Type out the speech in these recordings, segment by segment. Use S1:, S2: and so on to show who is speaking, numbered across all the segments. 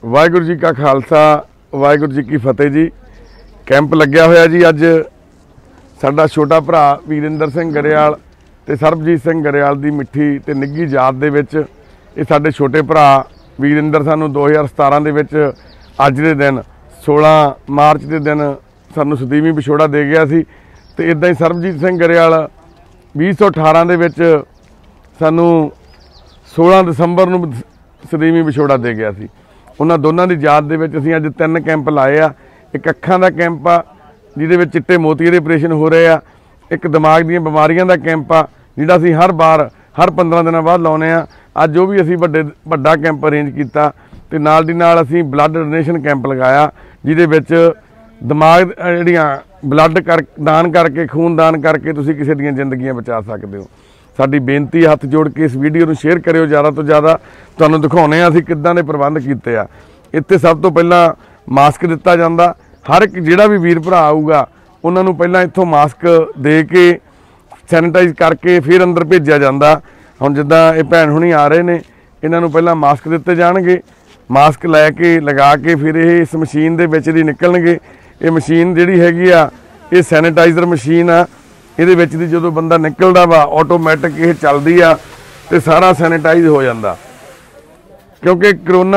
S1: वाहिगुरू जी का खालसा वाहिगुरू जी की फतेह जी। कैंप लग्या होया जी। अज साडा छोटा भरा वीरेंद्र सिंह गरेवाल ते सरबजीत सिंह गरेवाल दी मिठी ते निੱਘी याद दे विच ये साडे छोटे भरा वीरेंद्र सानू 2017 दे विच अज दे दिन 16 मार्च के दिन सानू सदीवी विछोड़ा दे गया सी। ते इदां ही सरबजीत सिंह गरेवाल 2018 दे विच सानू 16 दसंबर नूं सदीवी विछोड़ा दे गया सी। उन्हां दोनों की याद दे विच असीं अज 3 कैंप लाए आ। एक अखां दा कैंप आ जिहदे विच चिट्टे मोतिये दे ऑपरेशन हो रहे आ। एक दिमाग दीयां बीमारियां दा कैंप आ जिहड़ा असीं हर बार हर 15 दिनों बाद लाउने आ। अज वो भी असीं वड्डा कैंप अरेंज कीता ते नाल दी नाल असीं ब्लड डोनेशन कैंप लगाया जिहदे विच दिमाग जिहड़ियां ब्लड दान करके खून दान करके तुसीं किसी दीयां जिंदगियां बचा सकदे हो। साडी बेनती हथ जोड़ के इस वीडियो नूं शेयर करियो ज़्यादा तो ज़्यादा। तुहानूं दिखाउने आ असीं किद्दां दे प्रबंध कीते आ। इत्थे सब तो पहलां मास्क दिता जांदा। हर एक जिहड़ा भी वीर भरा आऊगा उन्हां नूं पहलां इत्थों मास्क दे के सैनिटाइज करके फिर अंदर भेजिया जांदा। हुण जिद्दां ये भैण हुणी आ रहे ने इन्हां नूं पहलां मास्क दिते जाणगे। मास्क लै के लगा के फिर ये इस मशीन दे विच दी निकलणगे। ये मशीन जिहड़ी हैगी आ ये सैनिटाइजर मशीन आ। ਇਹਦੇ ਵਿੱਚ ਦੀ ਜਦੋਂ ਬੰਦਾ ਨਿਕਲਦਾ ਵਾ ਆਟੋਮੈਟਿਕ ਇਹ ਚੱਲਦੀ ਆ ਤੇ ਸਾਰਾ ਸੈਨੀਟਾਈਜ਼ ਹੋ ਜਾਂਦਾ ਕਿਉਂਕਿ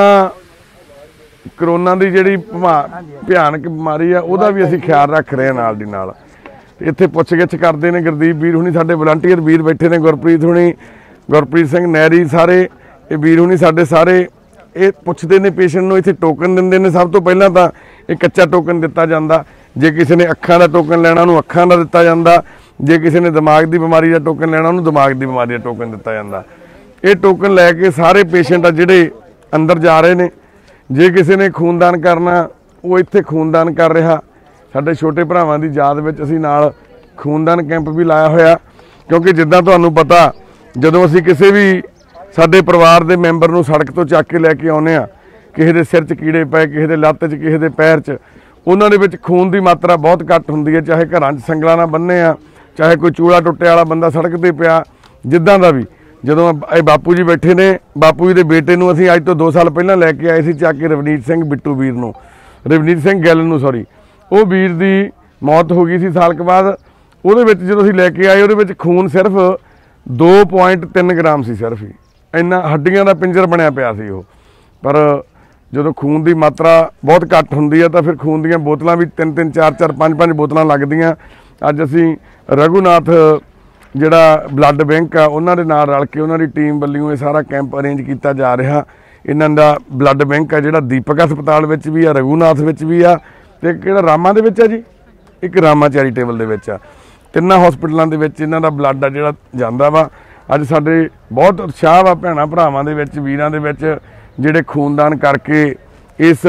S1: ਕਰੋਨਾ ਦੀ ਜਿਹੜੀ ਭਿਆਨਕ ਬਿਮਾਰੀ ਆ ਉਹਦਾ ਵੀ ਅਸੀਂ ਖਿਆਲ ਰੱਖ ਰਹੇ ਹਾਂ ਨਾਲ ਦੀ ਨਾਲ। ਇੱਥੇ ਪੁੱਛ-ਗਿੱਛ ਕਰਦੇ ਨੇ ਗੁਰਦੀਪ ਵੀਰ ਹੁਣੀ ਸਾਡੇ ਵਲੰਟੀਅਰ ਵੀਰ ਬੈਠੇ ਨੇ ਗੁਰਪ੍ਰੀਤ ਹੁਣੀ ਗੁਰਪ੍ਰੀਤ ਸਿੰਘ ਨਹਿਰੀ ਸਾਰੇ ਇਹ ਵੀਰ ਹੁਣੀ ਸਾਡੇ ਸਾਰੇ ਇਹ ਪੁੱਛਦੇ ਨੇ ਪੇਸ਼ੈਂਟ ਨੂੰ ਇੱਥੇ ਟੋਕਨ ਦਿੰਦੇ ਨੇ। ਸਭ ਤੋਂ ਪਹਿਲਾਂ ਤਾਂ ਇਹ ਕੱਚਾ ਟੋਕਨ ਦਿੱਤਾ ਜਾਂਦਾ। ਜੇ ਕਿਸੇ ਨੇ ਅੱਖਾਂ ਦਾ ਟੋਕਨ ਲੈਣਾ ਉਹਨੂੰ ਅੱਖਾਂ ਦਾ ਦਿੱਤਾ ਜਾਂਦਾ। ਜੇ ਕਿਸੇ ਨੇ ਦਿਮਾਗ ਦੀ ਬਿਮਾਰੀ ਦਾ ਟੋਕਨ ਲੈਣਾ ਉਹਨੂੰ ਦਿਮਾਗ ਦੀ ਬਿਮਾਰੀ ਦਾ ਟੋਕਨ ਦਿੱਤਾ ਜਾਂਦਾ। ਇਹ ਟੋਕਨ ਲੈ ਕੇ ਸਾਰੇ ਪੇਸ਼ੈਂਟ ਆ ਜਿਹੜੇ ਅੰਦਰ ਜਾ ਰਹੇ ਨੇ। ਜੇ ਕਿਸੇ ਨੇ ਖੂਨਦਾਨ ਕਰਨਾ ਉਹ ਇੱਥੇ ਖੂਨਦਾਨ ਕਰ ਰਿਹਾ। ਸਾਡੇ ਛੋਟੇ ਭਰਾਵਾਂ ਦੀ ਯਾਦ ਵਿੱਚ ਅਸੀਂ ਨਾਲ ਖੂਨਦਾਨ ਕੈਂਪ ਵੀ ਲਾਇਆ ਹੋਇਆ ਕਿਉਂਕਿ ਜਿੱਦਾਂ ਤੁਹਾਨੂੰ ਪਤਾ ਜਦੋਂ ਅਸੀਂ ਕਿਸੇ ਵੀ ਸਾਡੇ ਪਰਿਵਾਰ ਦੇ ਮੈਂਬਰ ਨੂੰ ਸੜਕ ਤੋਂ ਚੱਕ ਕੇ ਲੈ ਕੇ ਆਉਂਦੇ ਆ ਕਿਸੇ ਦੇ ਸਿਰ 'ਚ ਕੀੜੇ ਪਏ ਕਿਸੇ ਦੇ ਲੱਤ 'ਚ ਕਿਸੇ ਦੇ ਪੈਰ 'ਚ ਉਹਨਾਂ ਦੇ ਵਿੱਚ ਖੂਨ ਦੀ ਮਾਤਰਾ ਬਹੁਤ ਘੱਟ ਹੁੰਦੀ ਹੈ। ਚਾਹੇ ਘਰਾਂ 'ਚ ਸੰਗਲਾਂ ਨਾਲ ਬੰਨੇ ਆ ਚਾਹੇ ਕੋਈ ਚੂਲਾ ਟੁੱਟੇ ਵਾਲਾ ਬੰਦਾ ਸੜਕ ਤੇ ਪਿਆ ਜਿੱਦਾਂ ਦਾ ਵੀ। ਜਦੋਂ ਇਹ ਬਾਪੂ ਜੀ ਬੈਠੇ ਨੇ ਬਾਪੂ ਜੀ ਦੇ ਬੇਟੇ ਨੂੰ ਅਸੀਂ ਅੱਜ ਤੋਂ 2 ਸਾਲ ਪਹਿਲਾਂ ਲੈ ਕੇ ਆਏ ਸੀ ਚੱਕ ਕੇ ਰਵਨੀਤ ਸਿੰਘ ਬਿੱਟੂ ਵੀਰ ਨੂੰ ਰਵਨੀਤ ਸਿੰਘ ਗਿੱਲ ਨੂੰ ਸੌਰੀ ਉਹ ਵੀਰ ਦੀ ਮੌਤ ਹੋ ਗਈ ਸੀ ਸਾਲ ਕੁ ਬਾਅਦ। ਉਹਦੇ ਵਿੱਚ ਜਦੋਂ ਅਸੀਂ ਲੈ ਕੇ ਆਏ ਉਹਦੇ ਵਿੱਚ ਖੂਨ ਸਿਰਫ 2.3 ਗ੍ਰਾਮ ਸੀ ਸਿਰਫ ਹੀ ਇੰਨਾ ਹੱਡੀਆਂ ਦਾ ਪਿੰਜਰ ਬਣਿਆ ਪਿਆ ਸੀ ਉਹ। ਪਰ ਜਦੋਂ ਖੂਨ ਦੀ ਮਾਤਰਾ ਬਹੁਤ ਘੱਟ ਹੁੰਦੀ ਹੈ ਤਾਂ ਫਿਰ ਖੂਨ ਦੀਆਂ ਬੋਤਲਾਂ ਵੀ 3-3 4-4 5-5 ਬੋਤਲਾਂ ਲੱਗਦੀਆਂ। ਅੱਜ ਅਸੀਂ ਰਘੂਨਾਥ ਜਿਹੜਾ ਬਲੱਡ ਬੈਂਕ ਆ ਉਹਨਾਂ ਦੇ ਨਾਲ ਰਲ ਕੇ ਉਹਨਾਂ ਦੀ ਟੀਮ ਵੱਲੋਂ ਇਹ ਸਾਰਾ ਕੈਂਪ ਅਰੇਂਜ ਕੀਤਾ ਜਾ ਰਿਹਾ। ਇਹਨਾਂ ਦਾ ਬਲੱਡ ਬੈਂਕ ਆ ਜਿਹੜਾ ਦੀਪਕ ਹਸਪਤਾਲ ਵਿੱਚ ਵੀ ਆ ਰਘੂਨਾਥ ਵਿੱਚ ਵੀ ਆ ਤੇ ਕਿਹੜਾ ਰਾਮਾ ਦੇ ਵਿੱਚ ਆ ਜੀ ਇੱਕ ਰਾਮਾ ਚੈਰੀਟੇਬਲ ਦੇ ਵਿੱਚ ਆ। ਤਿੰਨਾਂ ਹਸਪਤਾਲਾਂ ਦੇ ਵਿੱਚ ਇਹਨਾਂ ਦਾ ਬਲੱਡ ਆ ਜਿਹੜਾ ਜਾਂਦਾ ਵਾ। ਅੱਜ ਸਾਡੇ ਬਹੁਤ ਉਤਸ਼ਾਹ ਵਾ ਭੈਣਾਂ ਭਰਾਵਾਂ ਦੇ ਵਿੱਚ ਵੀਰਾਂ ਦੇ ਵਿੱਚ ਜਿਹੜੇ ਖੂਨਦਾਨ ਕਰਕੇ ਇਸ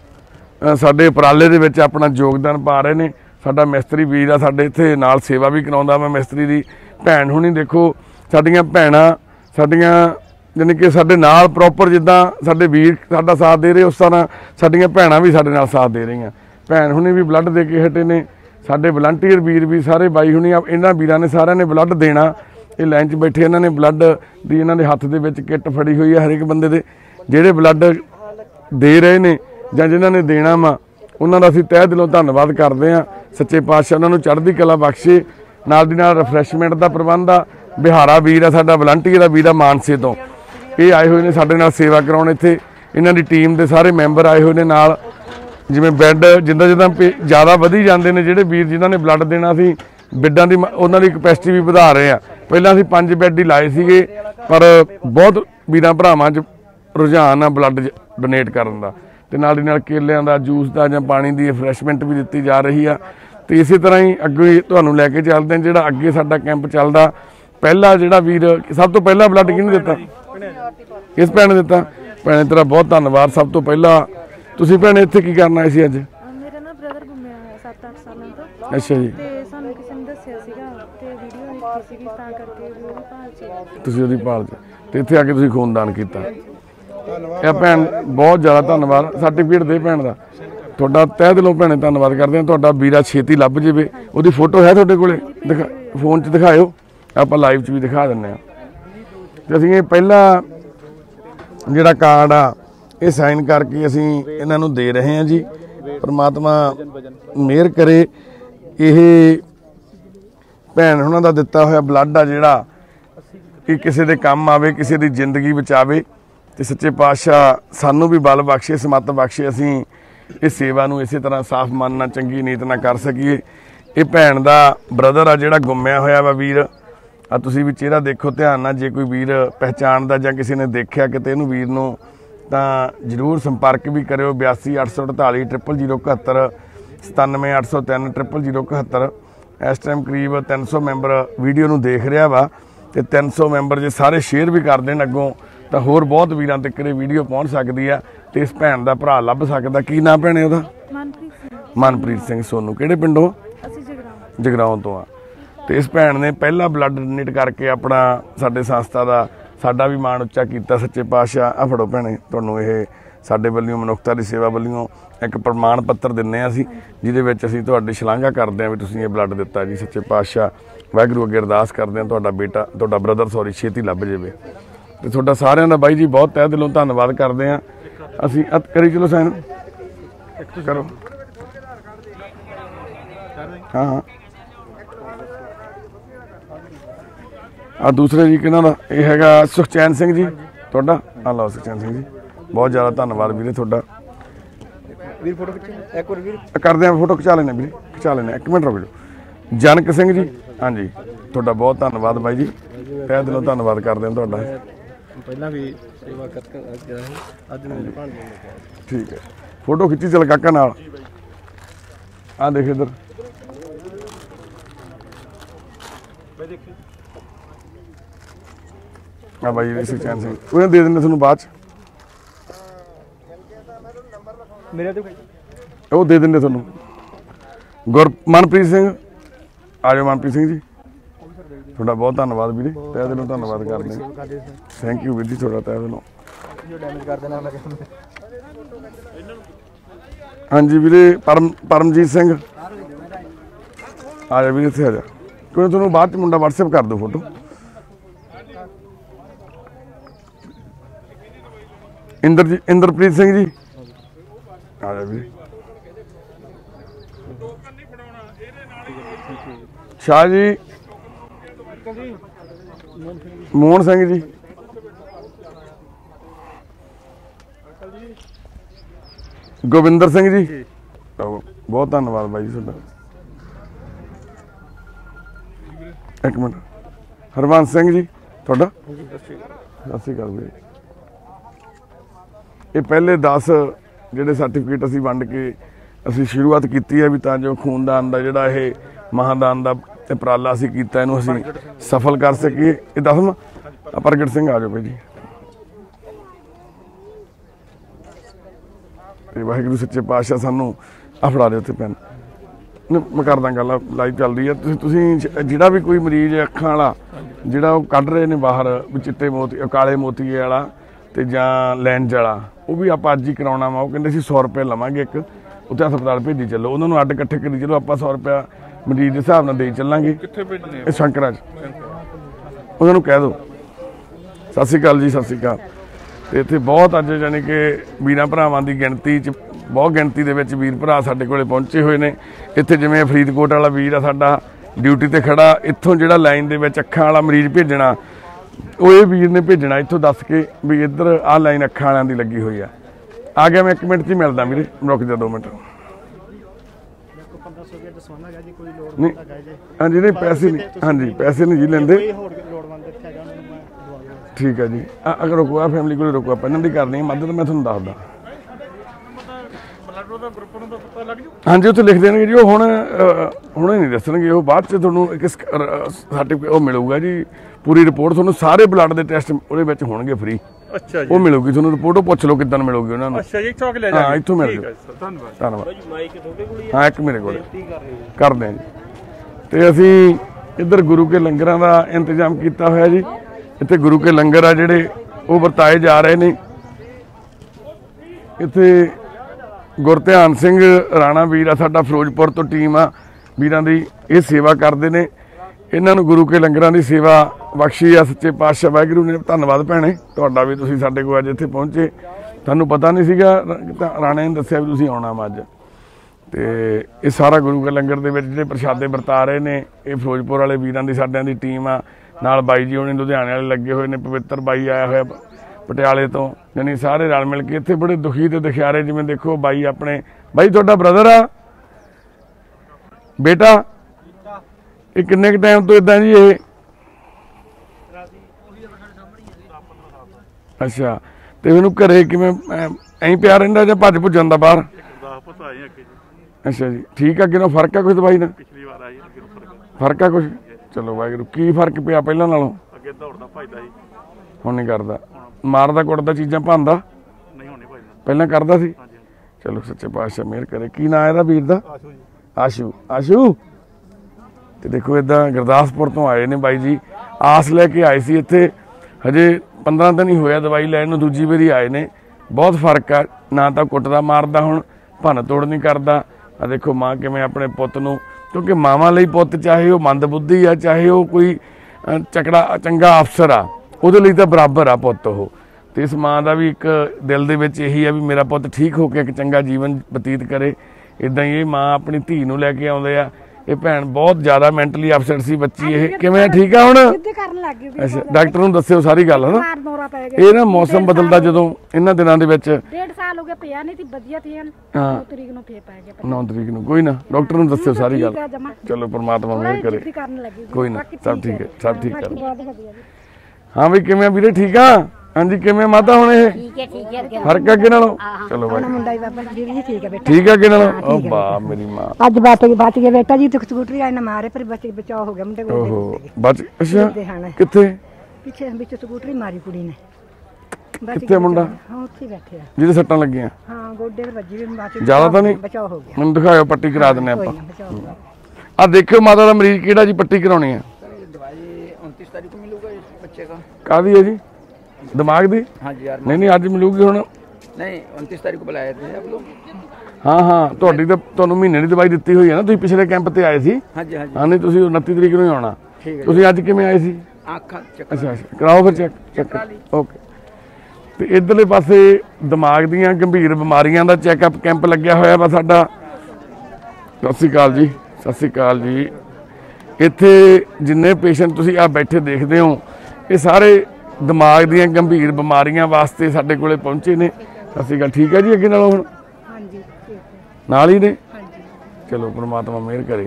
S1: ਸਾਡੇ ਉਪਰਾਲੇ ਦੇ ਵਿੱਚ ਆਪਣਾ ਯੋਗਦਾਨ ਪਾ ਰਹੇ ਨੇ। ਸਾਡਾ ਮਿਸਤਰੀ ਵੀਰ ਆ ਸਾਡੇ ਇੱਥੇ ਨਾਲ ਸੇਵਾ ਵੀ ਕਰਾਉਂਦਾ ਵਾ ਮਿਸਤਰੀ ਦੀ। ਭੈਣ ਹੁਣੀ ਦੇਖੋ ਸਾਡੀਆਂ ਭੈਣਾਂ ਸਾਡੀਆਂ ਯਾਨੀ ਕਿ ਸਾਡੇ ਨਾਲ ਪ੍ਰੋਪਰ ਜਿੱਦਾਂ ਸਾਡੇ ਵੀਰ ਸਾਡਾ ਸਾਥ ਦੇ ਰਹੇ ਉਸ ਤਰ੍ਹਾਂ ਸਾਡੀਆਂ ਭੈਣਾਂ ਵੀ ਸਾਡੇ ਨਾਲ ਸਾਥ ਦੇ ਰਹੀਆਂ। ਭੈਣ ਹੁਣੀ ਵੀ ਬਲੱਡ ਦੇ ਕੇ ਹਟੇ ਨੇ। ਸਾਡੇ ਵਲੰਟੀਅਰ ਵੀਰ ਵੀ ਸਾਰੇ ਬਾਈ ਹੁਣੀ ਇਹਨਾਂ ਵੀਰਾਂ ਨੇ ਸਾਰਿਆਂ ਨੇ ਬਲੱਡ ਦੇਣਾ। ਇਹ ਲਾਈਨ 'ਚ ਬੈਠੇ ਇਹਨਾਂ ਨੇ ਬਲੱਡ ਦੀ ਇਹਨਾਂ ਦੇ ਹੱਥ ਦੇ ਵਿੱਚ ਕਿੱਟ ਫੜੀ ਹੋਈ ਹੈ ਹਰ ਇੱਕ ਬੰਦੇ ਦੇ ਜਿਹੜੇ ਬਲੱਡ ਦੇ ਰਹੇ ਨੇ ਜਾਂ ਜਿਨ੍ਹਾਂ ਨੇ ਦੇਣਾ ਵਾ ਉਹਨਾਂ ਦਾ ਅਸੀਂ ਤਹਿ ਦਿਲੋਂ ਧੰਨਵਾਦ ਕਰਦੇ ਹਾਂ। ਸੱਚੇ ਪਾਤਸ਼ਾਹ ਉਹਨਾਂ ਨੂੰ ਚੜ੍ਹਦੀ ਕਲਾ ਬਖਸ਼ੇ। ਨਾਲ ਦੀ ਨਾਲ ਰਿਫਰੈਸ਼ਮੈਂਟ ਦਾ ਪ੍ਰਬੰਧ ਆ। ਬਿਹਾਰਾ ਵੀਰ ਆ ਸਾਡਾ ਵਲੰਟੀਅਰ ਆ ਵੀਰ ਆ ਮਾਨਸੇ ਤੋਂ ਇਹ ਆਏ ਹੋਏ ਨੇ ਸਾਡੇ ਨਾਲ ਸੇਵਾ ਕਰਾਉਣ। ਇੱਥੇ ਇਹਨਾਂ ਦੀ ਟੀਮ ਦੇ ਸਾਰੇ ਮੈਂਬਰ ਆਏ ਹੋਏ ਨੇ ਨਾਲ। ਜਿਵੇਂ ਬੈੱਡ ਜਿੱਦਾਂ ਜ਼ਿਆਦਾ ਵਧੀ ਜਾਂਦੇ ਨੇ ਜਿਹੜੇ ਵੀਰ ਜਿਨ੍ਹਾਂ ਨੇ ਬਲੱਡ ਦੇਣਾ ਸੀ ਬੈੱਡਾਂ ਦੀ ਉਹਨਾਂ ਦੀ ਕਪੈਸਿਟੀ ਵੀ ਵਧਾ ਰਹੇ ਆ। ਪਹਿਲਾਂ ਅਸੀਂ 5 ਬੈੱਡ ਹੀ ਲਾਏ ਸੀਗੇ ਪਰ ਬਹੁਤ ਵੀਰਾਂ ਭਰਾਵਾਂ 'ਚ ਰੁਝਾਨ ਆ ਬਲੱਡ ਡੋਨੇਟ ਕਰਨ ਦਾ ਤੇ ਨਾਲ ਦੀ ਨਾਲ ਕੇਲਿਆਂ ਦਾ ਜੂਸ ਦਾ ਜਾਂ ਪਾਣੀ ਦੀ ਰਿਫਰੈਸ਼ਮੈਂਟ ਵੀ ਦਿੱਤੀ ਜਾ ਰਹੀ ਆ। ਤੇ ਇਸੇ ਤਰ੍ਹਾਂ ਹੀ ਅੱਗੇ ਤੁਹਾਨੂੰ ਲੈ ਕੇ ਚੱਲਦੇ ਹਾਂ। ਜਿਹੜਾ ਅੱਗੇ ਸਾਡਾ ਕੈਂਪ ਚੱਲਦਾ ਪਹਿਲਾ ਜਿਹੜਾ ਵੀਰ ਸਭ ਤੋਂ ਪਹਿਲਾਂ ਬਲੱਡ ਕਿਹਨੇ ਦਿੱਤਾ ਇਸ ਭੈਣ ਨੇ ਦਿੱਤਾ। ਭੈਣੇ ਤੇਰਾ ਬਹੁਤ ਧੰਨਵਾਦ। ਸਭ ਤੋਂ ਪਹਿਲਾਂ ਤੁਸੀਂ ਭੈਣੇ ਇੱਥੇ ਕੀ ਕਰਨ ਆਏ ਸੀ ਅੱਜ?
S2: ਮੇਰਾ ਨਾ ਬ੍ਰਦਰ ਗੁੰਮਿਆ ਹੋਇਆ 7-8 ਸਾਲਾਂ ਤੋਂ।
S1: ਅੱਛਾ ਜੀ।
S2: ਤੇ ਸਾਨੂੰ ਕਿਸੇ ਨੇ ਦੱਸਿਆ ਸੀਗਾ ਤੇ ਵੀਡੀਓ ਦੇਖੀ ਸੀਗੀ ਤਾਂ ਕਰਕੇ ਉਹਦੀ ਭਾਲ 'ਚ
S1: ਤੁਸੀਂ ਉਹਦੀ ਭਾਲ 'ਚ ਤੇ ਇੱਥੇ ਆ ਕੇ ਤੁਸੀਂ ਖੂਨਦਾਨ ਕੀਤਾ। ਇਹ ਭੈਣ ਬਹੁਤ ਜ਼ਿਆਦਾ ਧੰਨਵਾਦ। ਸਰਟੀਫਿਕੇਟ ਦੇ ਭੈਣ ਦਾ ਤੁਹਾਡਾ ਤਹਿ ਦਿਲੋਂ ਭੈਣੇ ਧੰਨਵਾਦ ਕਰਦੇ ਹਾਂ। ਤੁਹਾਡਾ ਵੀਰਾ ਛੇਤੀ ਲੱਭ ਜਾਵੇ। ਉਹਦੀ ਫੋਟੋ ਹੈ ਤੁਹਾਡੇ ਕੋਲੇ ਫੋਨ 'ਚ ਦਿਖਾਇਓ ਆਪਾਂ ਲਾਈਵ 'ਚ ਵੀ ਦਿਖਾ ਦਿੰਦੇ ਹਾਂ। ਤੇ ਅਸੀਂ ਇਹ ਪਹਿਲਾ ਜਿਹੜਾ ਕਾਰਡ ਆ ਇਹ ਸਾਈਨ ਕਰਕੇ ਅਸੀਂ ਇਹਨਾਂ ਨੂੰ ਦੇ ਰਹੇ ਹਾਂ ਜੀ। परमात्मा मेहर करे। ਇਹ ਭੈਣ ਉਹਨਾਂ ਦਾ ਦਿੱਤਾ ਹੋਇਆ ਬਲੱਡ ਆ ਜਿਹੜਾ ਕਿ ਕਿਸੇ ਦੇ ਕੰਮ ਆਵੇ, ਕਿਸੇ ਦੀ ਜ਼ਿੰਦਗੀ ਬਚਾਵੇ ਤੇ ਸੱਚੇ ਪਾਤਸ਼ਾਹ ਸਾਨੂੰ ਵੀ ਬਲ ਬਖਸ਼ੇ, ਸਮੱਤ ਬਖਸ਼ੇ, ਅਸੀਂ ਇਸ ਸੇਵਾ ਨੂੰ ਇਸੇ ਤਰ੍ਹਾਂ ਸਾਫ਼ ਮਨ ਨਾਲ ਚੰਗੀ ਨੀਤ ਨਾਲ ਕਰ ਸਕੀਏ। ਇਹ ਭੈਣ ਦਾ ਬ੍ਰਦਰ ਆ ਜਿਹੜਾ ਗੁੰਮਿਆ ਹੋਇਆ ਵਾ ਵੀਰ। ਆ ਤੁਸੀਂ ਵੀ ਚਿਹਰਾ ਦੇਖੋ ਧਿਆਨ ਨਾਲ, ਜੇ ਕੋਈ ਵੀਰ ਪਹਿਚਾਣਦਾ ਜਾਂ ਕਿਸੇ ਨੇ ਦੇਖਿਆ ਕਿਤੇ ਇਹਨੂੰ ਵੀਰ ਨੂੰ ਤਾਂ ਜ਼ਰੂਰ ਸੰਪਰਕ ਵੀ ਕਰਿਓ। 82 848 00071 97 803 00071। ਇਸ ਟਾਈਮ ਕਰੀਬ 300 ਮੈਂਬਰ ਵੀਡੀਓ ਨੂੰ ਦੇਖ ਰਿਹਾ ਵਾ ਤੇ 300 ਮੈਂਬਰ ਜੇ ਸਾਰੇ ਸ਼ੇਅਰ ਵੀ ਕਰ ਦੇਣ ਅੱਗੋਂ ਤਾਂ ਹੋਰ ਬਹੁਤ ਵੀਰਾਂ ਤੱਕ ਇਹ ਵੀਡੀਓ ਪਹੁੰਚ ਸਕਦੀ ਆ ਤੇ ਇਸ ਭੈਣ ਦਾ ਭਰਾ ਲੱਭ ਸਕਦਾ। ਕੀ ਨਾਂ ਭੈਣੇ ਉਹਦਾ?
S2: ਮਨਪ੍ਰੀਤ ਸਿੰਘ।
S1: ਮਨਪ੍ਰੀਤ ਸਿੰਘ ਸੋਨੂ। ਕਿਹੜੇ ਪਿੰਡੋਂ?
S2: ਅਸੀਂ ਜਗਰਾਉਂ।
S1: ਜਗਰਾਉਂ ਤੋਂ ਆ। ਤੇ ਇਸ ਭੈਣ ਨੇ ਪਹਿਲਾ ਬਲੱਡ ਡੋਨੇਟ ਕਰਕੇ ਆਪਣਾ ਸਾਡੇ ਸੰਸਥਾ ਦਾ ਸਾਡਾ ਵੀ ਮਾਣ ਉੱਚਾ ਕੀਤਾ। ਸੱਚੇ ਪਾਤਸ਼ਾਹ ਆ ਫੜੋ ਭੈਣੇ, ਤੁਹਾਨੂੰ ਇਹ ਸਾਡੇ ਵੱਲੋਂ ਮਨੁੱਖਤਾ ਦੀ ਸੇਵਾ ਵੱਲੋਂ ਇੱਕ ਪ੍ਰਮਾਣ ਪੱਤਰ ਦਿੰਦੇ ਹਾਂ ਅਸੀਂ, ਜਿਹਦੇ ਵਿੱਚ ਅਸੀਂ ਤੁਹਾਡੀ ਸ਼ਲਾਘਾ ਕਰਦੇ ਹਾਂ ਵੀ ਤੁਸੀਂ ਇਹ ਬਲੱਡ ਦਿੱਤਾ ਜੀ। ਸੱਚੇ ਪਾਤਸ਼ਾਹ ਵਾਹਿਗੁਰੂ ਅੱਗੇ ਅਰਦਾਸ ਕਰਦੇ ਹਾਂ ਤੁਹਾਡਾ ਬੇਟਾ, ਤੁਹਾਡਾ ਬ੍ਰਦਰ ਛੇਤੀ ਲੱਭ ਜਾਵੇ। ਤੇ ਤੁਹਾਡਾ ਸਾਰਿਆਂ ਦਾ ਬਾਈ ਜੀ ਬਹੁਤ ਤਹਿ ਦਿਲੋਂ ਧੰਨਵਾਦ ਕਰਦੇ ਹਾਂ ਅਸੀਂ। ਕਰੀ ਚਲੋ ਸਾਈਨ ਕਰੋ। ਹਾਂ ਹਾਂ ਆ ਦੂਸਰੇ ਜੀ ਕਿਹਨਾਂ ਦਾ? ਇਹ ਹੈਗਾ ਸੁਖਚੈਨ ਸਿੰਘ ਜੀ ਤੁਹਾਡਾ। ਆ ਲਓ ਸੁਖਚੈਨ ਸਿੰਘ ਜੀ, ਬਹੁਤ ਜ਼ਿਆਦਾ ਧੰਨਵਾਦ ਵੀਰੇ ਤੁਹਾਡਾ।
S3: ਵੀਰ ਫੋਟੋ ਖਿੱਚੋ ਇੱਕ ਵਾਰ ਵੀਰ,
S1: ਕਰਦੇ ਆ ਫੋਟੋ ਖਿਚਾ ਲੈਣੇ ਵੀਰੇ, ਖਿਚਾ ਲੈਣੇ। ਇੱਕ ਮਿੰਟ ਰੁਕ ਜਾਓ। ਜਨਕ ਸਿੰਘ ਜੀ ਹਾਂਜੀ ਤੁਹਾਡਾ ਬਹੁਤ ਧੰਨਵਾਦ ਬਾਈ ਜੀ, ਤਹਿ ਦਿਲੋਂ ਧੰਨਵਾਦ ਕਰਦੇ ਹਾਂ ਤੁਹਾਡਾ।
S3: ਪਹਿਲਾਂ ਵੀ ਸੇਵਾ ਕਰਕੇ ਅੱਜ ਮੈਨੂੰ ਭਾਣ ਦੇ
S1: ਠੀਕ ਹੈ, ਫੋਟੋ ਖਿੱਚੀ ਚੱਲ ਕਾਕਾ ਨਾਲ। ਆ ਦੇਖ ਇੱਧਰ ਆ ਬਾਈ ਜੀ ਸੁਖਚੈਨ ਸਿੰਘ, ਉਹਨੇ ਦੇ ਦਿੰਦੇ ਤੁਹਾਨੂੰ ਬਾਅਦ ਚ,
S3: ਮੇਰੇ ਤੇ
S1: ਉਹ ਦੇ ਦਿੰਦੇ ਤੁਹਾਨੂੰ। ਮਨਪ੍ਰੀਤ ਸਿੰਘ ਆ ਜਾਓ। ਮਨਪ੍ਰੀਤ ਸਿੰਘ ਜੀ ਤੁਹਾਡਾ ਬਹੁਤ ਧੰਨਵਾਦ ਵੀਰੇ, ਤਹਿ ਦਿਲੋਂ ਧੰਨਵਾਦ ਕਰਦੇ ਹਾਂ। ਥੈਂਕ ਯੂ ਵੀਰ ਜੀ ਤੁਹਾਡਾ ਤਹਿ ਦਿਲੋਂ।
S3: ਡੈਮੇਜ ਕਰ ਦੇਣਾ ਮੈਂ।
S1: ਹਾਂਜੀ ਵੀਰੇ ਪਰਮਜੀਤ ਸਿੰਘ ਆ ਜਾ ਵੀਰੇ, ਇੱਥੇ ਆ ਜਾ। ਕੋਈ ਤੁਹਾਨੂੰ ਬਾਅਦ ਚ ਮੁੰਡਾ WhatsApp ਕਰ ਦਿਓ ਫੋਟੋ। ਇੰਦਰਪ੍ਰੀਤ ਸਿੰਘ ਜੀ ਆ ਜਾ ਵੀਰੇ। ਸ਼ਾਹ ਜੀ, ਮੋਹਨ ਸਿੰਘ ਜੀ, ਗੋਬਿੰਦਰ ਸਿੰਘ ਜੀ ਬਹੁਤ ਧੰਨਵਾਦ ਬਾਈ ਜੀ ਤੁਹਾਡਾ। ਇੱਕ ਮਿੰਟ ਹਰਵੰਸ ਸਿੰਘ ਜੀ ਤੁਹਾਡਾ। ਸਤਿ ਸ਼੍ਰੀ ਅਕਾਲ ਵੀਰੇ। ਇਹ ਪਹਿਲੇ 10 ਜਿਹੜੇ ਸਰਟੀਫਿਕੇਟ ਅਸੀਂ ਵੰਡ ਕੇ ਅਸੀਂ ਸ਼ੁਰੂਆਤ ਕੀਤੀ ਹੈ ਵੀ ਤਾਂ ਜੋ ਖੂਨਦਾਨ ਦਾ ਜਿਹੜਾ ਇਹ ਮਹਾਦਾਨ ਦਾ ਉਪਰਾਲਾ ਅਸੀਂ ਕੀਤਾ ਇਹਨੂੰ ਅਸੀਂ ਸਫਲ ਕਰ ਸਕੀਏ। ਇਹ 10ਵਾਂ ਪ੍ਰਗਟ ਸਿੰਘ ਆ ਜਾਓ ਭਾਈ ਜੀ। ਤੇ ਵਾਹਿਗੁਰੂ ਸੱਚੇ ਪਾਤਸ਼ਾਹ ਸਾਨੂੰ ਆ ਫੜਾ ਦਿਓ ਉੱਥੇ ਪੈਨ। ਮੈਂ ਕਰਦਾ ਗੱਲ, ਲਾਈਵ ਚੱਲਦੀ ਹੈ। ਤੁਸੀਂ ਜਿਹੜਾ ਵੀ ਕੋਈ ਮਰੀਜ਼ ਅੱਖਾਂ ਵਾਲਾ ਜਿਹੜਾ ਉਹ ਕੱਢ ਰਹੇ ਨੇ ਬਾਹਰ ਵੀ ਚਿੱਟੇ ਮੋਤੀ ਕਾਲੇ ਮੋਤੀਏ ਵਾਲਾ ਤੇ ਜਾਂ ਲੈਂਜ ਵਾਲਾ, ਉਹ ਵੀ ਆਪਾਂ ਅੱਜ ਹੀ ਕਰਾਉਣਾ ਵਾ। ਉਹ ਕਹਿੰਦੇ ਸੀ 100 ਰੁਪਏ ਲਵਾਂਗੇ ਇੱਕ, ਉੱਥੇ ਹਸਪਤਾਲ ਭੇਜੀ ਚੱਲੋ। ਉਹਨਾਂ ਨੂੰ ਅੱਡ ਇਕੱਠੇ ਕਰੀ ਚਲੋ, ਆਪਾਂ 100 ਰੁਪਇਆ ਮਰੀਜ਼ ਦੇ ਹਿਸਾਬ ਨਾਲ ਦੇਈ ਚੱਲਾਂਗੇ।
S3: ਕਿੱਥੇ ਭੇਜਣੇ?
S1: ਇਹ ਸ਼ੰਕਰਾਂ 'ਚ ਉਹਨਾਂ ਨੂੰ ਕਹਿ ਦਿਓ। ਸਤਿ ਸ਼੍ਰੀ ਅਕਾਲ ਜੀ, ਸਤਿ ਸ਼੍ਰੀ ਅਕਾਲ। ਤੇ ਇੱਥੇ ਬਹੁਤ ਅੱਜ ਯਾਨੀ ਕਿ ਵੀਰਾਂ ਭਰਾਵਾਂ ਦੀ ਗਿਣਤੀ 'ਚ ਬਹੁਤ ਗਿਣਤੀ ਦੇ ਵਿੱਚ ਵੀਰ ਭਰਾ ਸਾਡੇ ਕੋਲੇ ਪਹੁੰਚੇ ਹੋਏ ਨੇ। ਇੱਥੇ ਜਿਵੇਂ ਫਰੀਦਕੋਟ ਵਾਲਾ ਵੀਰ ਆ ਸਾਡਾ ਡਿਊਟੀ ਤੇ ਖੜਾ, ਇੱਥੋਂ ਜਿਹੜਾ ਲਾਈਨ ਦੇ ਵਿੱਚ ਅੱਖਾਂ ਵਾਲਾ ਮਰੀਜ਼ ਭੇਜਣਾ ਉਹ ਇਹ ਵੀਰ ਨੇ ਭੇਜਣਾ ਇੱਥੋਂ ਦੱਸ ਕੇ ਵੀ ਇੱਧਰ ਆਹ ਲਾਈਨ ਅੱਖਾਂ ਵਾਲਿਆਂ ਦੀ ਲੱਗੀ ਹੋਈ ਆ ਗਿਆ। ਮੈਂ 1 ਮਿੰਟ 'ਚ ਹੀ ਮਿਲਦਾ ਵੀਰੇ, ਰੁਕ ਜਾ 2 ਮਿੰਟ। ਨਹੀਂ ਹਾਂਜੀ, ਨਹੀਂ ਪੈਸੇ ਨਹੀਂ, ਹਾਂਜੀ ਪੈਸੇ ਨਹੀਂ ਜੀ ਲੈਂਦੇ। ਠੀਕ ਹੈ ਜੀ, ਅਗਰ ਰੁਕਵਾ ਫੈਮਿਲੀ ਕੋਲ ਰੁਕਵਾ ਇਹਨਾਂ ਦੀ ਕਰਨੀ ਹੈ ਮਦਦ, ਮੈਂ ਤੁਹਾਨੂੰ ਦੱਸਦਾ। ਹਾਂਜੀ ਉੱਥੇ ਲਿਖ ਦੇਣਗੇ ਜੀ, ਉਹ ਹੁਣੇ ਨਹੀਂ ਦੱਸਣਗੇ, ਉਹ ਬਾਅਦ 'ਚ ਤੁਹਾਨੂੰ ਇੱਕ ਸਰਟੀਫਿਕੇਟ ਉਹ ਮਿਲੂਗਾ ਜੀ, ਪੂਰੀ ਰਿਪੋਰਟ ਤੁਹਾਨੂੰ। ਸਾਰੇ ਬਲੱਡ ਦੇ ਟੈਸਟ ਉਹਦੇ ਵਿੱਚ ਹੋਣਗੇ ਫ੍ਰੀ। ਅੱਛਾ ਜੀ, ਉਹ ਮਿਲੂਗੀ ਤੁਹਾਨੂੰ ਰਿਪੋਰਟ, ਉਹ ਪੁੱਛ ਲਓ ਕਿੱਦਾਂ ਮਿਲੂਗੀ ਉਹਨਾਂ ਨੂੰ। ਅੱਛਾ ਜੀ, ਇੱਥੋਂ ਲੈ ਜਾਓ। ਹਾਂ ਇੱਥੋਂ ਮਿਲ ਜਾਓ। ਧੰਨਵਾਦ ਧੰਨਵਾਦ। ਹਾਂ ਇੱਕ ਮੇਰੇ ਕੋਲ ਕਰਦੇ ਹਾਂ ਜੀ। ਤੇ ਅਸੀਂ ਇੱਧਰ ਗੁਰੂ ਕੇ ਲੰਗਰਾਂ ਦਾ ਇੰਤਜ਼ਾਮ ਕੀਤਾ ਹੋਇਆ ਜੀ। ਇੱਥੇ ਗੁਰੂ ਕੇ ਲੰਗਰ ਆ ਜਿਹੜੇ ਉਹ ਵਰਤਾਏ ਜਾ ਰਹੇ ਨੇ। ਇੱਥੇ ਗੁਰਧਿਆਨ ਸਿੰਘ ਰਾਣਾ ਵੀਰ ਆ ਸਾਡਾ, ਫਿਰੋਜ਼ਪੁਰ ਤੋਂ ਟੀਮ ਆ ਵੀਰਾਂ ਦੀ, ਇਹ ਸੇਵਾ ਕਰਦੇ ਨੇ। ਇਹਨਾਂ ਨੂੰ ਗੁਰੂ ਕੇ ਲੰਗਰਾਂ ਦੀ ਸੇਵਾ ਬਖਸ਼ੀ ਆ ਸੱਚੇ ਪਾਤਸ਼ਾਹ ਵਾਹਿਗੁਰੂ ਨੇ। ਧੰਨਵਾਦ ਭੈਣੇ ਤੁਹਾਡਾ ਵੀ, ਤੁਸੀਂ ਸਾਡੇ ਕੋਲ ਅੱਜ ਇੱਥੇ ਪਹੁੰਚੇ। ਤੁਹਾਨੂੰ ਪਤਾ ਨਹੀਂ ਸੀਗਾ ਤਾਂ ਰਾਣੇ ਨੇ ਦੱਸਿਆ ਵੀ ਤੁਸੀਂ ਆਉਣਾ ਵਾ ਅੱਜ। ਤੇ ਇਹ ਸਾਰਾ ਗੁਰੂ ਕਾ ਲੰਗਰ ਦੇ ਵਿੱਚ ਜਿਹੜੇ ਪ੍ਰਸ਼ਾਦੇ ਵਰਤਾ ਰਹੇ ਨੇ ਇਹ ਫਿਰੋਜ਼ਪੁਰ ਵਾਲੇ ਵੀਰਾਂ ਦੀ ਸਾਡਿਆਂ ਦੀ ਟੀਮ ਆ। ਨਾਲ ਬਾਈ ਜੀ ਹੁਣੀ ਲੁਧਿਆਣੇ ਵਾਲੇ ਲੱਗੇ ਹੋਏ ਨੇ, ਪਵਿੱਤਰ ਬਾਈ ਆਇਆ ਹੋਇਆ ਪਟਿਆਲੇ ਤੋਂ, ਯਾਨੀ ਸਾਰੇ ਰਲ ਮਿਲ ਕੇ ਇੱਥੇ ਬੜੇ ਦੁਖੀ ਤੇ ਦੁਖਿਆਰੇ। ਜਿਵੇਂ ਦੇਖੋ ਬਾਈ ਆਪਣੇ, ਬਾਈ ਤੁਹਾਡਾ ਬ੍ਰਦਰ ਆ ਬੇਟਾ, ਇਹ ਕਿੰਨੇ ਕੁ ਟਾਈਮ ਤੋਂ ਇਦਾਂ ਜੀ ਇਹ? ਅੱਛਾ, ਤੇ ਮੈਨੂੰ ਘਰੇ ਕਿਵੇਂ ਐਂ ਪਿਆ ਰਹਿੰਦਾ ਜਾਂ ਭੱਜ ਭੁੱਜ ਜਾਂਦਾ ਬਾਹਰ? ਅੱਛਾ ਜੀ, ਠੀਕ ਆ। ਅੱਗੇ ਨਾਲ ਫਰਕ ਆ ਕੁਛ ਦਵਾਈ ਨਾਲ?
S3: ਪਿਛਲੀ ਵਾਰ ਆਈ
S1: ਫਰਕ ਆ ਕੁਛ? ਚਲੋ ਵਾਹਿਗੁਰੂ। ਕੀ ਫਰਕ ਪਿਆ ਪਹਿਲਾਂ ਨਾਲੋਂ?
S3: ਅੱਗੇ ਦੌੜਦਾ ਭੱਜਦਾ ਜੀ,
S1: ਹੁਣ ਨਹੀਂ ਕਰਦਾ, ਮਾਰਦਾ ਕੁੱਟਦਾ ਚੀਜ਼ਾਂ ਭਾਂਦਾ?
S3: ਨਹੀਂ ਹੁਣ ਨਹੀਂ ਭੱਜਦਾ,
S1: ਪਹਿਲਾਂ ਕਰਦਾ ਸੀ।
S3: ਹਾਂਜੀ
S1: ਚਲੋ ਸੱਚੇ ਪਾਤਸ਼ਾਹ ਮਿਹਰ ਕਰੇ। ਕੀ ਨਾਂ ਇਹਦਾ ਵੀਰ ਦਾ?
S3: ਆਸ਼ੂ ਜੀ।
S1: ਆਸ਼ੂ। ਆਸ਼ੂ ਤੇ ਦੇਖੋ ਇਦਾਂ ਗੁਰਦਾਸਪੁਰ ਤੋਂ ਆਏ ਨੇ ਬਾਈ ਜੀ, ਆਸ ਲੈ ਕੇ ਆਏ ਸੀ ਇੱਥੇ। ਹਜੇ 15 ਦਿਨ ਹੀ ਹੋਇਆ ਦਵਾਈ ਲੈਣ ਨੂੰ, ਦੂਜੀ ਵਾਰੀ ਆਏ ਨੇ। ਬਹੁਤ ਫਰਕ ਆ, ਨਾ ਤਾਂ ਕੁੱਟਦਾ ਮਾਰਦਾ, ਹੁਣ ਭੰਨ ਤੋੜ ਨਹੀਂ ਕਰਦਾ। ਆ ਦੇਖੋ ਮਾਂ ਕਿਵੇਂ ਆਪਣੇ ਪੁੱਤ ਨੂੰ, ਕਿਉਂਕਿ ਮਾਵਾਂ ਲਈ ਪੁੱਤ ਚਾਹੇ ਉਹ ਮੰਦਬੁੱਧੀ ਆ, ਚਾਹੇ ਉਹ ਕੋਈ ਚੰਗਾ ਅਫਸਰ ਆ, ਉਹਦੇ ਲਈ ਤਾਂ ਬਰਾਬਰ ਆ ਪੁੱਤ ਉਹ। ਤੇ ਇਸ ਮਾਂ ਦਾ ਵੀ ਇੱਕ ਦਿਲ ਦੇ ਵਿੱਚ ਇਹੀ ਆ ਵੀ ਮੇਰਾ ਪੁੱਤ ਠੀਕ ਹੋ ਕੇ ਇੱਕ ਚੰਗਾ ਜੀਵਨ ਬਤੀਤ ਕਰੇ। ਇਦਾਂ ਹੀ ਇਹ ਮਾਂ ਆਪਣੀ ਧੀ ਨੂੰ ਲੈ ਕੇ ਆਉਂਦੇ ਆ। ਇਹ ਭੈਣ ਬਹੁਤ ਜ਼ਿਆਦਾ ਮੈਂਟਲੀ ਅਪਸੈਟ ਸੀ ਬੱਚੀ। ਇਹ ਕਿਵੇਂ ਠੀਕ ਆ ਹੁਣ? ਅੱਛਾ, ਡਾਕਟਰ ਨੂੰ ਦੱਸਿਓ ਸਾਰੀ ਗੱਲ ਹੈ ਨਾ। ਇਹ ਨਾ ਮੌਸਮ ਬਦਲਦਾ ਜਦੋਂ ਇਹਨਾਂ ਦਿਨਾਂ ਦੇ ਵਿੱਚ।
S2: 1.5 ਸਾਲ ਹੋ ਗਿਆ ਪਿਆ ਨਹੀਂ ਸੀ, ਵਧੀਆ ਸੀ। 9 ਤਰੀਕ ਨੂੰ ਫੇਰ ਪੈ ਗਿਆ।
S1: 9 ਤਰੀਕ ਨੂੰ ਕੋਈ ਨਾ, ਡਾਕਟਰ ਨੂੰ ਦੱਸਿਓ ਸਾਰੀ ਗੱਲ। ਚਲੋ ਪਰਮਾਤਮਾ ਮਿਹਰ ਕਰੇ। ਕੋਈ ਨਾ, ਸਭ ਠੀਕ ਹੈ, ਸਭ ਠੀਕ ਹੈ। ਹਾਂ ਬਈ ਕਿਵੇਂ ਵੀਰੇ? ਠੀਕ ਆ। ਹਾਂਜੀ ਕਿਵੇਂ ਮਾਤਾ ਹੁਣ ਇਹ ਫਰਕ ਆ ਅੱਗੇ ਨਾਲੋਂ? ਚਲੋ ਬਾਈ
S2: ਮੁੰਡਾ ਹੀ ਬਾਬਾ ਜੀ ਠੀਕ ਹੈ ਬੇਟਾ,
S1: ਠੀਕ ਆ ਅੱਗੇ ਨਾਲੋਂ? ਓ ਵਾਹ ਮੇਰੀ ਮਾਂ,
S2: ਅੱਜ ਬਚ ਗਿਆ ਬੇਟਾ ਜੀ। ਸਕੂਟਰੀ ਆਏ ਨਾ ਮਾਰੇ ਪਰ ਬਚਾਅ ਹੋ ਗਿਆ ਮੁੰਡੇ ਕੋਲ।
S1: ਓਹੋ ਬਚ। ਅੱਛਾ ਕਿੱਥੇ?
S2: ਪਿੱਛੇ ਵਿੱਚ ਸਕੂਟਰੀ ਮਾਰੀ ਕੁੜੀ ਨੇ।
S1: ਕਿੱਥੇ ਮੁੰਡਾ?
S2: ਹਾਂ ਉੱਥੇ ਬੈਠੇ ਆ
S1: ਜਿਹਦੇ ਸੱਟਾਂ ਲੱਗੀਆਂ?
S2: ਹਾਂ ਗੋਡੇ ਤੇ ਵੱਜੀ ਵੀ ਬਾਅਦ
S1: ਜ਼ਿਆਦਾ ਤਾਂ ਨਹੀਂ?
S2: ਬਚਾਅ ਹੋ ਗਿਆ।
S1: ਮੈਨੂੰ ਦਿਖਾਇਓ, ਪੱਟੀ ਕਰਾ ਦਿੰਨੇ ਆਪਾਂ।
S2: ਬਚਾਅ ਹੋ ਗਿਆ।
S1: ਆ ਦੇਖਿਓ ਮਾਤਾ ਦਾ ਮਰੀਜ਼ ਕਿਹੜਾ ਜੀ? ਪੱਟੀ ਕਰਾਉਣੀ ਆ।
S3: दवाई 29 तारीख को मिलूगा इस बच्चे का।
S1: ਕਾਹਦੀ ਹੈ ਜੀ? ਦਿਮਾਗ ਦੀ?
S3: हाँ जी यार।
S1: ਨਹੀਂ ਅੱਜ ਮਿਲੂਗੀ ਹੁਣ।
S3: नहीं 29 तारीख को बुलाए थे आप लोग।
S1: ਹਾਂ ਤੁਹਾਡੀ ਤਾਂ ਤੁਹਾਨੂੰ ਮਹੀਨੇ ਦੀ ਦਵਾਈ ਦਿੱਤੀ ਹੋਈ ਹੈ ਨਾ। ਤੁਸੀਂ ਪਿਛਲੇ ਕੈਂਪ ਤੇ ਆਏ ਸੀ।
S3: हाँ जी हाँ जी।
S1: ਹਾਂ ਨਹੀਂ ਤੁਸੀਂ 29 ਤਰੀਕ ਨੂੰ ਹੀ ਆਉਣਾ।
S3: ठीक है।
S1: ਤੁਸੀਂ ਅੱਜ ਕਿਵੇਂ ਆਏ ਸੀ?
S3: आँख चेक।
S1: ਅੱਛਾ ਕਰਾਓ ਫਿਰ ਚੈੱਕ। ਓਕੇ। ਤੇ ਇਧਰਲੇ ਪਾਸੇ ਦਿਮਾਗ ਦੀਆਂ ਗੰਭੀਰ ਬਿਮਾਰੀਆਂ ਦਾ ਚੈੱਕਅਪ ਕੈਂਪ ਲੱਗਿਆ ਹੋਇਆ ਵਾ ਸਾਡਾ। ਸਤਿ ਸ਼੍ਰੀ ਅਕਾਲ ਜੀ, ਸਤਿ ਸ਼੍ਰੀ ਅਕਾਲ ਜੀ। ਇੱਥੇ ਜਿੰਨੇ ਪੇਸ਼ੈਂਟ ਤੁਸੀਂ ਆ ਬੈਠੇ ਦੇਖਦੇ ਹੋ, ਇਹ ਸਾਰੇ ਦਿਮਾਗ ਦੀਆਂ ਗੰਭੀਰ ਬਿਮਾਰੀਆਂ ਵਾਸਤੇ ਸਾਡੇ ਕੋਲੇ ਪਹੁੰਚੇ ਨੇ। ਸਤਿ ਸ਼੍ਰੀ ਅਕਾਲ। ਠੀਕ ਹੈ ਜੀ ਅੱਗੇ ਨਾਲੋਂ ਹੁਣ?
S2: ਹਾਂਜੀ
S1: ਨਾਲ ਹੀ ਨੇ?
S2: ਹਾਂਜੀ।
S1: ਚਲੋ ਪਰਮਾਤਮਾ ਮਿਹਰ ਕਰੇ।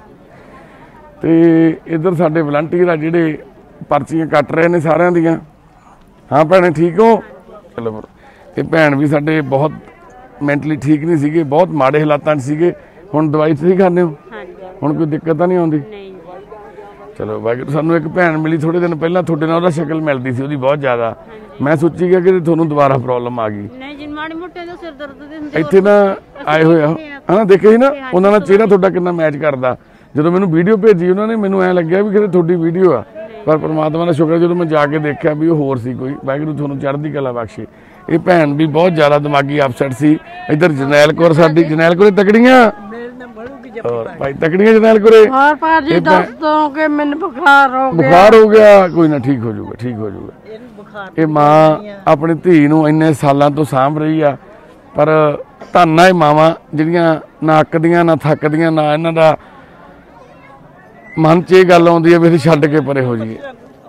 S1: ਤੇ ਇੱਧਰ ਸਾਡੇ ਵਲੰਟੀਅਰ ਆ ਜਿਹੜੇ ਪਰਚੀਆਂ ਕੱਟ ਰਹੇ ਨੇ ਸਾਰਿਆਂ ਦੀਆਂ। ਹਾਂ ਭੈਣੇ ਠੀਕ ਹੋ? ਚਲੋ। ਇਹ ਭੈਣ ਵੀ ਸਾਡੇ ਬਹੁਤ ਮੈਂਟਲੀ ਠੀਕ ਨਹੀਂ ਸੀਗੇ, ਬਹੁਤ ਮਾੜੇ ਹਾਲਾਤਾਂ 'ਚ ਸੀਗੇ। ਹੁਣ ਦਵਾਈ ਤੁਸੀਂ ਖਾਂਦੇ ਹੋ? ਹੁਣ ਕੋਈ ਦਿੱਕਤ ਤਾਂ ਨਹੀਂ ਆਉਂਦੀ? ਚਲੋ ਵਾਹਿਗੁਰੂ। ਸਾਨੂੰ ਇੱਕ ਭੈਣ ਮਿਲੀ ਥੋੜੇ ਦਿਨ ਪਹਿਲਾਂ, ਤੁਹਾਡੇ ਨਾਲ ਉਹਦਾ ਸ਼ਕਲ ਮਿਲਦੀ ਸੀ ਉਹਦੀ ਬਹੁਤ ਜ਼ਿਆਦਾ। ਮੈਂ ਸੋਚੀ ਗਿਆ ਕਿ ਤੁਹਾਨੂੰ ਦੁਬਾਰਾ ਪ੍ਰੋਬਲਮ ਆ ਗਈ।
S2: ਨਹੀਂ ਜੀ ਮਾੜੀ ਮੋਟੇ ਦਾ ਸਿਰ ਦਰਦ ਦੇ ਹੁੰਦੇ।
S1: ਇੱਥੇ ਨਾ ਆਏ ਹੋਏ ਆ ਹਨਾ, ਦੇਖਿਆ ਸੀ ਨਾ ਉਹਨਾਂ ਦਾ ਚਿਹਰਾ ਤੁਹਾਡਾ ਕਿੰਨਾ ਮੈਚ ਕਰਦਾ। ਜਦੋਂ ਮੈਨੂੰ ਵੀਡੀਓ ਭੇਜੀ ਉਹਨਾਂ ਨੇ, ਮੈਨੂੰ ਐਂ ਲੱਗਿਆ ਵੀ ਕਿਤੇ ਤੁਹਾਡੀ ਵੀਡੀਓ ਆ। ਪਰ ਪਰਮਾਤਮਾ ਦਾ ਸ਼ੁਕਰ ਜਦੋਂ ਮੈਂ ਜਾ ਕੇ ਦੇਖਿਆ ਵੀ ਉਹ ਹੋਰ ਸੀ ਕੋਈ। ਵਾਹਿਗੁਰੂ ਤੁਹਾਨੂੰ ਚੜ੍ਹਦੀ ਕਲਾ ਬਖਸ਼ੇ। ਇਹ ਭੈਣ ਵੀ ਬਹੁਤ ਜ਼ਿਆਦਾ ਦਿਮਾਗੀ ਅਪਸੈਟ ਸੀ। ਇੱਧਰ ਜਰਨੈਲ ਕੌਰ ਸਾਡੀ, ਜਰਨੈਲ ਕੌਰ ਤਕੜੀਆਂ ਭਾਈ, ਤਕੜੀਆਂ ਜਰਨੈਲ ਕੋਰੇ।
S2: ਹਾਂ ਭਾਜੀ ਦੱਸ ਦੋ ਕਿ ਮੈਨੂੰ ਬੁਖਾਰ ਹੋ ਗਿਆ।
S1: ਬੁਖਾਰ ਹੋ ਗਿਆ? ਕੋਈ ਨਾ ਠੀਕ ਹੋ ਜਾਊਗਾ, ਠੀਕ ਹੋ ਜਾਊਗਾ। ਇਹ ਮਾਂ ਆਪਣੀ ਧੀ ਨੂੰ ਇੰਨੇ ਸਾਲਾਂ ਤੋਂ ਸਾਂਭ ਰਹੀ ਆ। ਪਰ ਧੰਨ ਆ ਇਹ ਮਾਵਾਂ ਜਿਹੜੀਆਂ ਨਾ ਅੱਕਦੀਆਂ ਨਾ ਥੱਕਦੀਆਂ, ਨਾ ਇਹਨਾਂ ਦਾ ਮਨ 'ਚ ਇਹ ਗੱਲ ਆਉਂਦੀ ਹੈ ਵੀ ਅਸੀਂ ਛੱਡ ਕੇ ਪਰੇ ਹੋ ਜਾਈਏ।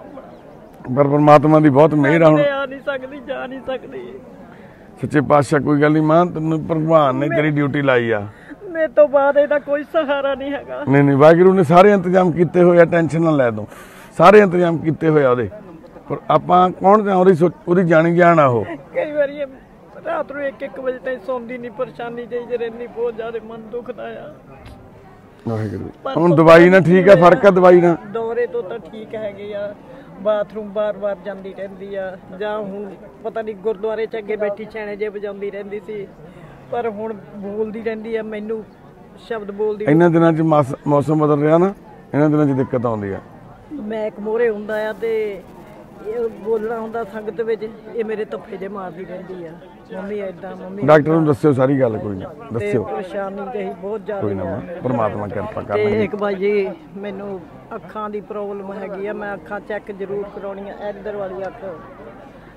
S1: ਪਰ ਪਰਮਾਤਮਾ ਦੀ ਬਹੁਤ ਮਿਹਰ ਆ। ਹੁਣ
S2: ਆ ਨਹੀਂ ਸਕਦੀ, ਜਾ ਨਹੀਂ ਸਕਦੀ।
S1: ਸੱਚੇ ਪਾਤਸ਼ਾਹ ਕੋਈ ਗੱਲ ਨਹੀਂ ਮਾਂ, ਤੈਨੂੰ ਭਗਵਾਨ ਨੇ ਤੇਰੀ ਡਿਊਟੀ ਲਾਈ ਆ।
S2: ਮੇਰੇ ਤੋਂ ਬਾਅਦ ਇਹਦਾ ਕੋਈ ਸਹਾਰਾ ਨਹੀਂ ਹੈਗਾ।
S1: ਨਹੀਂ ਵਾਹਿਗੁਰੂ ਨੇ ਸਾਰੇ ਇੰਤਜ਼ਾਮ ਕੀਤੇ ਹੋਏ ਆ, ਟੈਨਸ਼ਨ ਨਾ ਲੈ ਤੂੰ। ਸਾਰੇ ਇੰਤਜ਼ਾਮ ਕੀਤੇ ਹੋਏ ਆ ਉਹਦੇ। ਪਰ ਆਪਾਂ ਕੌਣ ਤੇ ਉਹਦੀ ਜਾਣੀ ਜਾਣ ਆ ਉਹ।
S2: ਕਈ ਵਾਰੀ ਰਾਤ ਨੂੰ 1-1 ਵਜੇ ਤਾਈਂ ਸੌਂਦੀ ਨਹੀਂ, ਪਰੇਸ਼ਾਨੀ ਜਿਹੀ ਰਹਿੰਦੀ, ਬਹੁਤ ਜ਼ਿਆਦਾ ਮਨ ਦੁਖਦਾ ਆ।
S1: ਵਾਹਿਗੁਰੂ। ਹੁਣ ਦਵਾਈ ਨਾਲ ਠੀਕ ਆ? ਫਰਕ ਆ ਦਵਾਈ ਨਾਲ?
S2: ਦੌਰੇ ਤੋਂ ਤਾਂ ਠੀਕ ਹੈਗੇ ਆ। ਬਾਥਰੂਮ ਬਾਰ-ਬਾਰ ਜਾਂਦੀ ਰਹਿੰਦੀ ਆ। ਜਾਂ ਹੁਣ ਪਤਾ ਨਹੀਂ ਗੁਰਦੁਆਰੇ 'ਚ ਅੱਗੇ ਬੈਠੀ ਛੈਣੇ ਜੇ ਵਜਾਉਂਦੀ ਰਹਿੰਦੀ ਸੀ, ਪਰ ਹੁਣ ਬੋਲਦੀ ਰਹਿੰਦੀ ਆ। ਮੈਨੂੰ ਸ਼ਬਦ ਬੋਲਦੀ।
S1: ਇਹਨਾਂ ਦਿਨਾਂ 'ਚ ਮੌਸਮ ਬਦਲ ਰਿਹਾ ਨਾ, ਇਹਨਾਂ ਦਿਨਾਂ 'ਚ ਦਿੱਕਤ ਆਉਂਦੀ ਆ।
S2: ਮੈਂ ਇੱਕ ਮੋਹਰੇ ਹੁੰਦਾ ਆ ਤੇ ਇਹ ਬੋਲਣਾ ਹੁੰਦਾ ਸੰਗਤ ਵਿੱਚ, ਇਹ ਮੇਰੇ ਧੱਫੇ ਜੇ ਮਾਰਦੀ ਰਹਿੰਦੀ ਆ। ਮੰਮੀ ਏਦਾਂ, ਮੰਮੀ।
S1: ਡਾਕਟਰ ਨੂੰ ਦੱਸਿਓ ਸਾਰੀ ਗੱਲ, ਕੋਈ ਨਾ ਦੱਸਿਓ।
S2: ਪਰੇਸ਼ਾਨੀ ਤੇ ਬਹੁਤ
S1: ਕੋਈ ਨਾ
S2: ਜ਼ਿਆਦਾ।
S1: ਪਰਮਾਤਮਾ ਕਿਰਪਾ ਕਰ
S2: ਤੇ
S1: ਲੈਂਦੇ।
S2: ਇੱਕ ਭਾਈ ਜੀ ਮੈਨੂੰ ਅੱਖਾਂ ਦੀ ਪ੍ਰੋਬਲਮ ਹੈਗੀ ਆ। ਮੈਂ ਅੱਖਾਂ ਚੈੱਕ ਜ਼ਰੂਰ ਕਰਾਉਣੀ ਆ। ਇੱਧਰ ਵਾਲੀ ਅੱਖ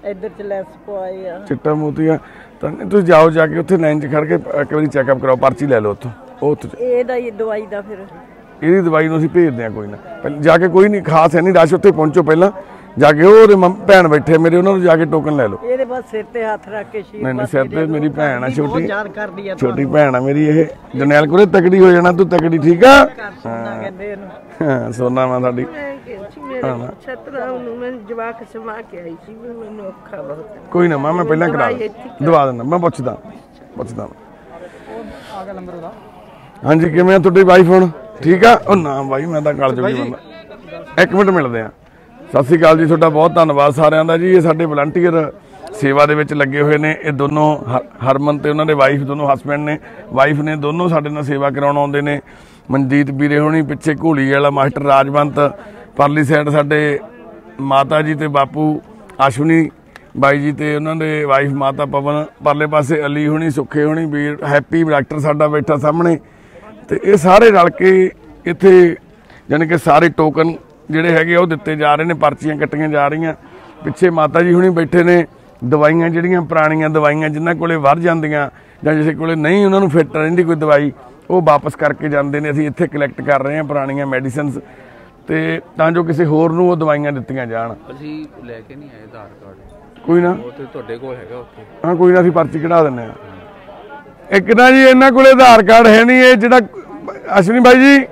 S2: ਇੱਧਰ ਚ ਲੈਸ ਪਵਾਏ ਆ।
S1: ਚਿੱਟਾ ਮੋਤੀਆ ਤਾਂ ਨਹੀਂ, ਤੁਸੀਂ ਜਾਓ ਜਾ ਕੇ ਉੱਥੇ ਲਾਈਨ 'ਚ ਖੜ ਕੇ ਇੱਕ ਵਾਰੀ ਚੈੱਕਅਪ ਕਰਾਓ, ਪਰਚੀ ਲੈ ਲਓ ਉੱਥੋਂ। ਉਹ ਉੱਥੇ
S2: ਇਹਦਾ ਹੀ ਦਵਾਈ ਦਾ ਫਿਰ
S1: ਇਹਦੀ ਦਵਾਈ ਨੂੰ ਅਸੀਂ ਭੇਜਦੇ ਹਾਂ, ਕੋਈ ਨਾ ਪਹਿਲਾਂ ਜਾ ਕੇ, ਕੋਈ ਨਹੀਂ ਖਾਸ ਹੈ ਨਹੀਂ ਰਸ਼, ਉੱਥੇ ਪਹੁੰਚੋ ਪਹਿਲਾਂ ਜਾ ਕੇ। ਉਹਦੇ ਭੈਣ ਬੈਠੇ ਮੇਰੇ, ਉਹਨਾਂ ਨੂੰ ਜਾ ਕੇ ਟੋਕਨ ਲੈ ਲਓ।
S2: ਇਹਦੇ ਬਸ ਸਿਰ ਤੇ ਹੱਥ ਰੱਖ ਕੇ
S1: ਨਹੀਂ ਨਹੀਂ, ਸਿਰ ਤੇ ਮੇਰੀ ਭੈਣ ਆ ਛੋਟੀ,
S2: ਯਾਦ ਕਰਦੀ ਆ
S1: ਛੋਟੀ ਭੈਣ ਆ ਮੇਰੀ ਇਹ। ਜਰਨੈਲ ਕੋਲੇ ਤਕੜੀ ਹੋ ਜਾਣਾ ਤੂੰ, ਤਕੜੀ ਠੀਕ ਆ।
S2: ਸੋਨਾ ਕਹਿੰਦੇ ਇਹਨੂੰ।
S1: ਹਾਂ ਸੋਨਾ ਮਾਂ ਸਾਡੀ।
S2: ਛਤਰਾ ਨੂੰ ਮੈਂ ਜਵਾਕ ਸਮਾ ਕੇ ਆਈ ਸੀ, ਮੈਨੂੰ ਔਖਾ ਬਹੁਤ।
S1: ਕੋਈ ਨਾ ਮਾਂ, ਮੈਂ ਪਹਿਲਾਂ ਕਰਾ ਦਵਾ ਦਿੰਦਾ, ਮੈਂ ਪੁੱਛਦਾ।
S3: ਆ ਗਿਆ ਨੰਬਰ ਉਹਦਾ।
S1: ਹਾਂਜੀ ਕਿਵੇਂ ਆ ਤੁਹਾਡੀ ਵਾਈਫ ਹੁਣ ਠੀਕ ਆ? ਉਹ ਨਾ ਬਾਈ ਮੈਂ ਤਾਂ ਗੱਲ ਜੋਗੀ ਬੰਦਾ। ਇੱਕ ਮਿੰਟ ਮਿਲਦੇ ਆ। ਸਤਿ ਸ੍ਰੀ ਅਕਾਲ ਜੀ, ਤੁਹਾਡਾ ਬਹੁਤ ਧੰਨਵਾਦ ਸਾਰਿਆਂ ਦਾ ਜੀ। ਇਹ ਸਾਡੇ ਵਲੰਟੀਅਰ ਸੇਵਾ ਦੇ ਵਿੱਚ ਲੱਗੇ ਹੋਏ ਨੇ। ਇਹ ਦੋਨੋਂ ਹਰਮਨ ਤੇ ਉਹਨਾਂ ਦੇ ਵਾਈਫ, ਦੋਨੋਂ ਹਸਬੈਂਡ ਨੇ ਵਾਈਫ ਨੇ, ਦੋਨੋਂ ਸਾਡੇ ਨਾਲ ਸੇਵਾ ਕਰਾਉਣ ਆਉਂਦੇ ਨੇ। ਮਨਜੀਤ ਵੀਰੇ ਹੋਣੀ ਪਿੱਛੇ, ਘੋਲੀ ਵਾਲਾ ਮਾਸਟਰ ਰਾਜਵੰਤ, ਪਰਲੀ ਸਾਈਡ ਸਾਡੇ ਮਾਤਾ ਜੀ ਤੇ ਬਾਪੂ ਆਸ਼ੁਨੀ ਬਾਈ ਜੀ ਤੇ ਉਹਨਾਂ ਦੇ ਵਾਈਫ ਮਾਤਾ ਪਵਨ, ਪਰਲੇ ਪਾਸੇ ਅਲੀ ਹੋਣੀ, ਸੁੱਖੇ ਹੋਣੀ, ਵੀਰ ਹੈਪੀ ਡਾਕਟਰ ਸਾਡਾ ਬੈਠਾ ਸਾਹਮਣੇ। ਤੇ ਇਹ ਸਾਰੇ ਰਲ ਕੇ ਇੱਥੇ ਜਾਣੀ ਕਿ ਸਾਰੇ ਟੋਕਨ ਜਿਹੜੇ ਹੈਗੇ ਉਹ ਦਿੱਤੇ ਜਾ ਰਹੇ ਨੇ, ਪਰਚੀਆਂ ਕੱਟੀਆਂ ਜਾ ਰਹੀਆਂ। ਪਿੱਛੇ ਮਾਤਾ ਜੀ ਹੁਣੀ ਬੈਠੇ ਨੇ। ਦਵਾਈਆਂ ਜਿਹੜੀਆਂ ਪੁਰਾਣੀਆਂ ਦਵਾਈਆਂ ਜਿਨ੍ਹਾਂ ਕੋਲੇ ਵਰ ਜਾਂਦੀਆਂ ਜਾਂ ਜਿਸ ਕੋਲੇ ਨਹੀਂ ਉਹਨਾਂ ਨੂੰ ਫਿੱਟ ਰਹਿੰਦੀ ਕੋਈ ਦਵਾਈ, ਉਹ ਵਾਪਸ ਕਰਕੇ ਜਾਂਦੇ ਨੇ। ਅਸੀਂ ਇੱਥੇ ਕਲੈਕਟ ਕਰ ਰਹੇ ਹਾਂ ਪੁਰਾਣੀਆਂ ਮੈਡੀਸਿਨਸ, ਤੇ ਤਾਂ ਜੋ ਕਿਸੇ ਹੋਰ ਨੂੰ ਉਹ ਦਵਾਈਆਂ ਦਿੱਤੀਆਂ ਜਾਣ।
S3: ਅਸੀਂ ਲੈ ਕੇ ਨਹੀਂ ਆਏ ਆਧਾਰ ਕਾਰਡ,
S1: ਕੋਈ ਨਾ
S3: ਉਹ ਤੇ ਤੁਹਾਡੇ ਕੋਲ ਹੈਗਾ ਉੱਥੇ।
S1: ਹਾਂ ਕੋਈ ਨਾ, ਅਸੀਂ ਪਰਚੀ ਕਢਾ ਦਿੰਦੇ ਹਾਂ। ਇੱਕ ਨਾ ਜੀ ਇਹਨਾਂ ਕੋਲੇ ਆਧਾਰ ਕਾਰਡ ਹੈ ਨਹੀਂ। ਇਹ ਜਿਹੜਾ ਅਸ਼ਵਨੀ ਬਾਈ ਜੀ,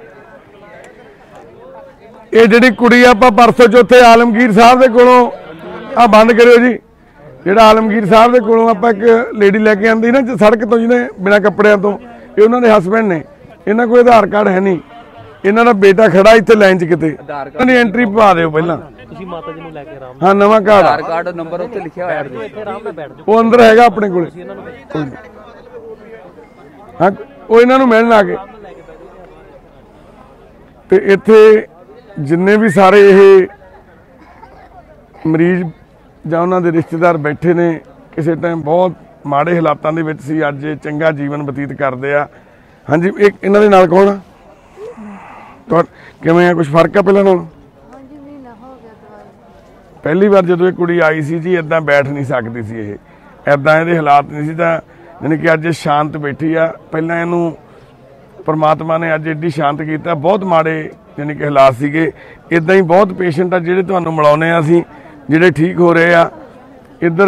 S1: ਇਹ ਜਿਹੜੀ ਕੁੜੀ ਆਪਾਂ ਪਰਸੋਂ ਚੌਥੇ ਆਲਮਗੀਰ ਸਾਹਿਬ ਦੇ ਕੋਲੋਂ ਆ ਬੰਦ ਕਰਿਓ ਜੀ। ਜਿਹੜਾ ਆਲਮਗੀਰ ਸਾਹਿਬ ਦੇ ਕੋਲੋਂ ਆਪਾਂ ਇੱਕ ਲੇਡੀ ਲੈ ਕੇ ਆਂਦੀ ਨਾ ਸੜਕ ਤੋਂ, ਜਿਹਨੇ ਬਿਨਾਂ ਕੱਪੜਿਆਂ ਤੋਂ, ਇਹ ਉਹਨਾਂ ਦੇ ਹਸਬੈਂਡ ਨੇ। ਇਹਨਾਂ ਕੋਲ ਆਧਾਰ ਕਾਰਡ ਹੈ ਨਹੀਂ। ਇਹਨਾਂ ਦਾ ਬੇਟਾ ਖੜਾ ਇੱਥੇ ਲਾਈਨ 'ਚ ਕਿਤੇ, ਇਹਦੀ ਐਂਟਰੀ ਪਵਾ ਦਿਓ ਪਹਿਲਾਂ।
S4: ਤੁਸੀਂ ਮਾਤਾ ਜੀ ਨੂੰ ਲੈ ਕੇ ਆਰਾਮ
S1: ਹਾਂ ਨਵਾਂ ਕਾਰਡ,
S3: ਆਧਾਰ ਕਾਰਡ ਨੰਬਰ ਉੱਤੇ ਲਿਖਿਆ ਹੋਇਆ ਜੀ।
S4: ਇੱਥੇ ਆਰਾਮ ਨਾਲ ਬੈਠ ਜਾਓ।
S1: ਉਹ ਅੰਦਰ ਹੈਗਾ ਆਪਣੇ ਕੋਲ। ਹਾਂ ਉਹ ਇਹਨਾਂ ਨੂੰ ਮਿਲਣ ਆ ਕੇ। ਤੇ ਇੱਥੇ ਜਿੰਨੇ ਵੀ ਸਾਰੇ ਇਹ ਮਰੀਜ਼ ਜਾਂ ਉਹਨਾਂ ਦੇ ਰਿਸ਼ਤੇਦਾਰ ਬੈਠੇ ਨੇ, ਕਿਸੇ ਟਾਈਮ ਬਹੁਤ ਮਾੜੇ ਹਾਲਾਤਾਂ ਦੇ ਵਿੱਚ ਸੀ, ਅੱਜ ਇਹ ਚੰਗਾ ਜੀਵਨ ਬਤੀਤ ਕਰਦੇ ਆ। ਹਾਂਜੀ ਇਹਨਾਂ ਦੇ ਨਾਲ ਕੌਣ ਆ? ਕਿਵੇਂ ਆ, ਕੁਝ ਫਰਕ ਆ ਪਹਿਲਾਂ ਨਾਲੋਂ? ਪਹਿਲੀ ਵਾਰ ਜਦੋਂ ਇਹ ਕੁੜੀ ਆਈ ਸੀ ਜੀ, ਇਦਾਂ ਬੈਠ ਨਹੀਂ ਸਕਦੀ ਸੀ ਇਹ, ਇਦਾਂ ਇਹਦੇ ਹਾਲਾਤ ਨਹੀਂ ਸੀ। ਤਾਂ ਯਾਨੀ ਕਿ ਅੱਜ ਸ਼ਾਂਤ ਬੈਠੀ ਆ। ਪਹਿਲਾਂ ਇਹਨੂੰ ਪਰਮਾਤਮਾ ਨੇ ਅੱਜ ਏਡੀ ਸ਼ਾਂਤ ਕੀਤਾ। ਬਹੁਤ ਮਾੜੇ ਯਾਨੀ ਕਿ ਹਾਲਾਤ ਸੀਗੇ। ਇਦਾਂ ਹੀ ਬਹੁਤ ਪੇਸ਼ੈਂਟ ਆ ਜਿਹੜੇ ਤੁਹਾਨੂੰ ਮਿਲਾਉਣੇ ਆ ਅਸੀਂ, ਜਿਹੜੇ ਠੀਕ ਹੋ ਰਹੇ ਆ। ਇੱਧਰ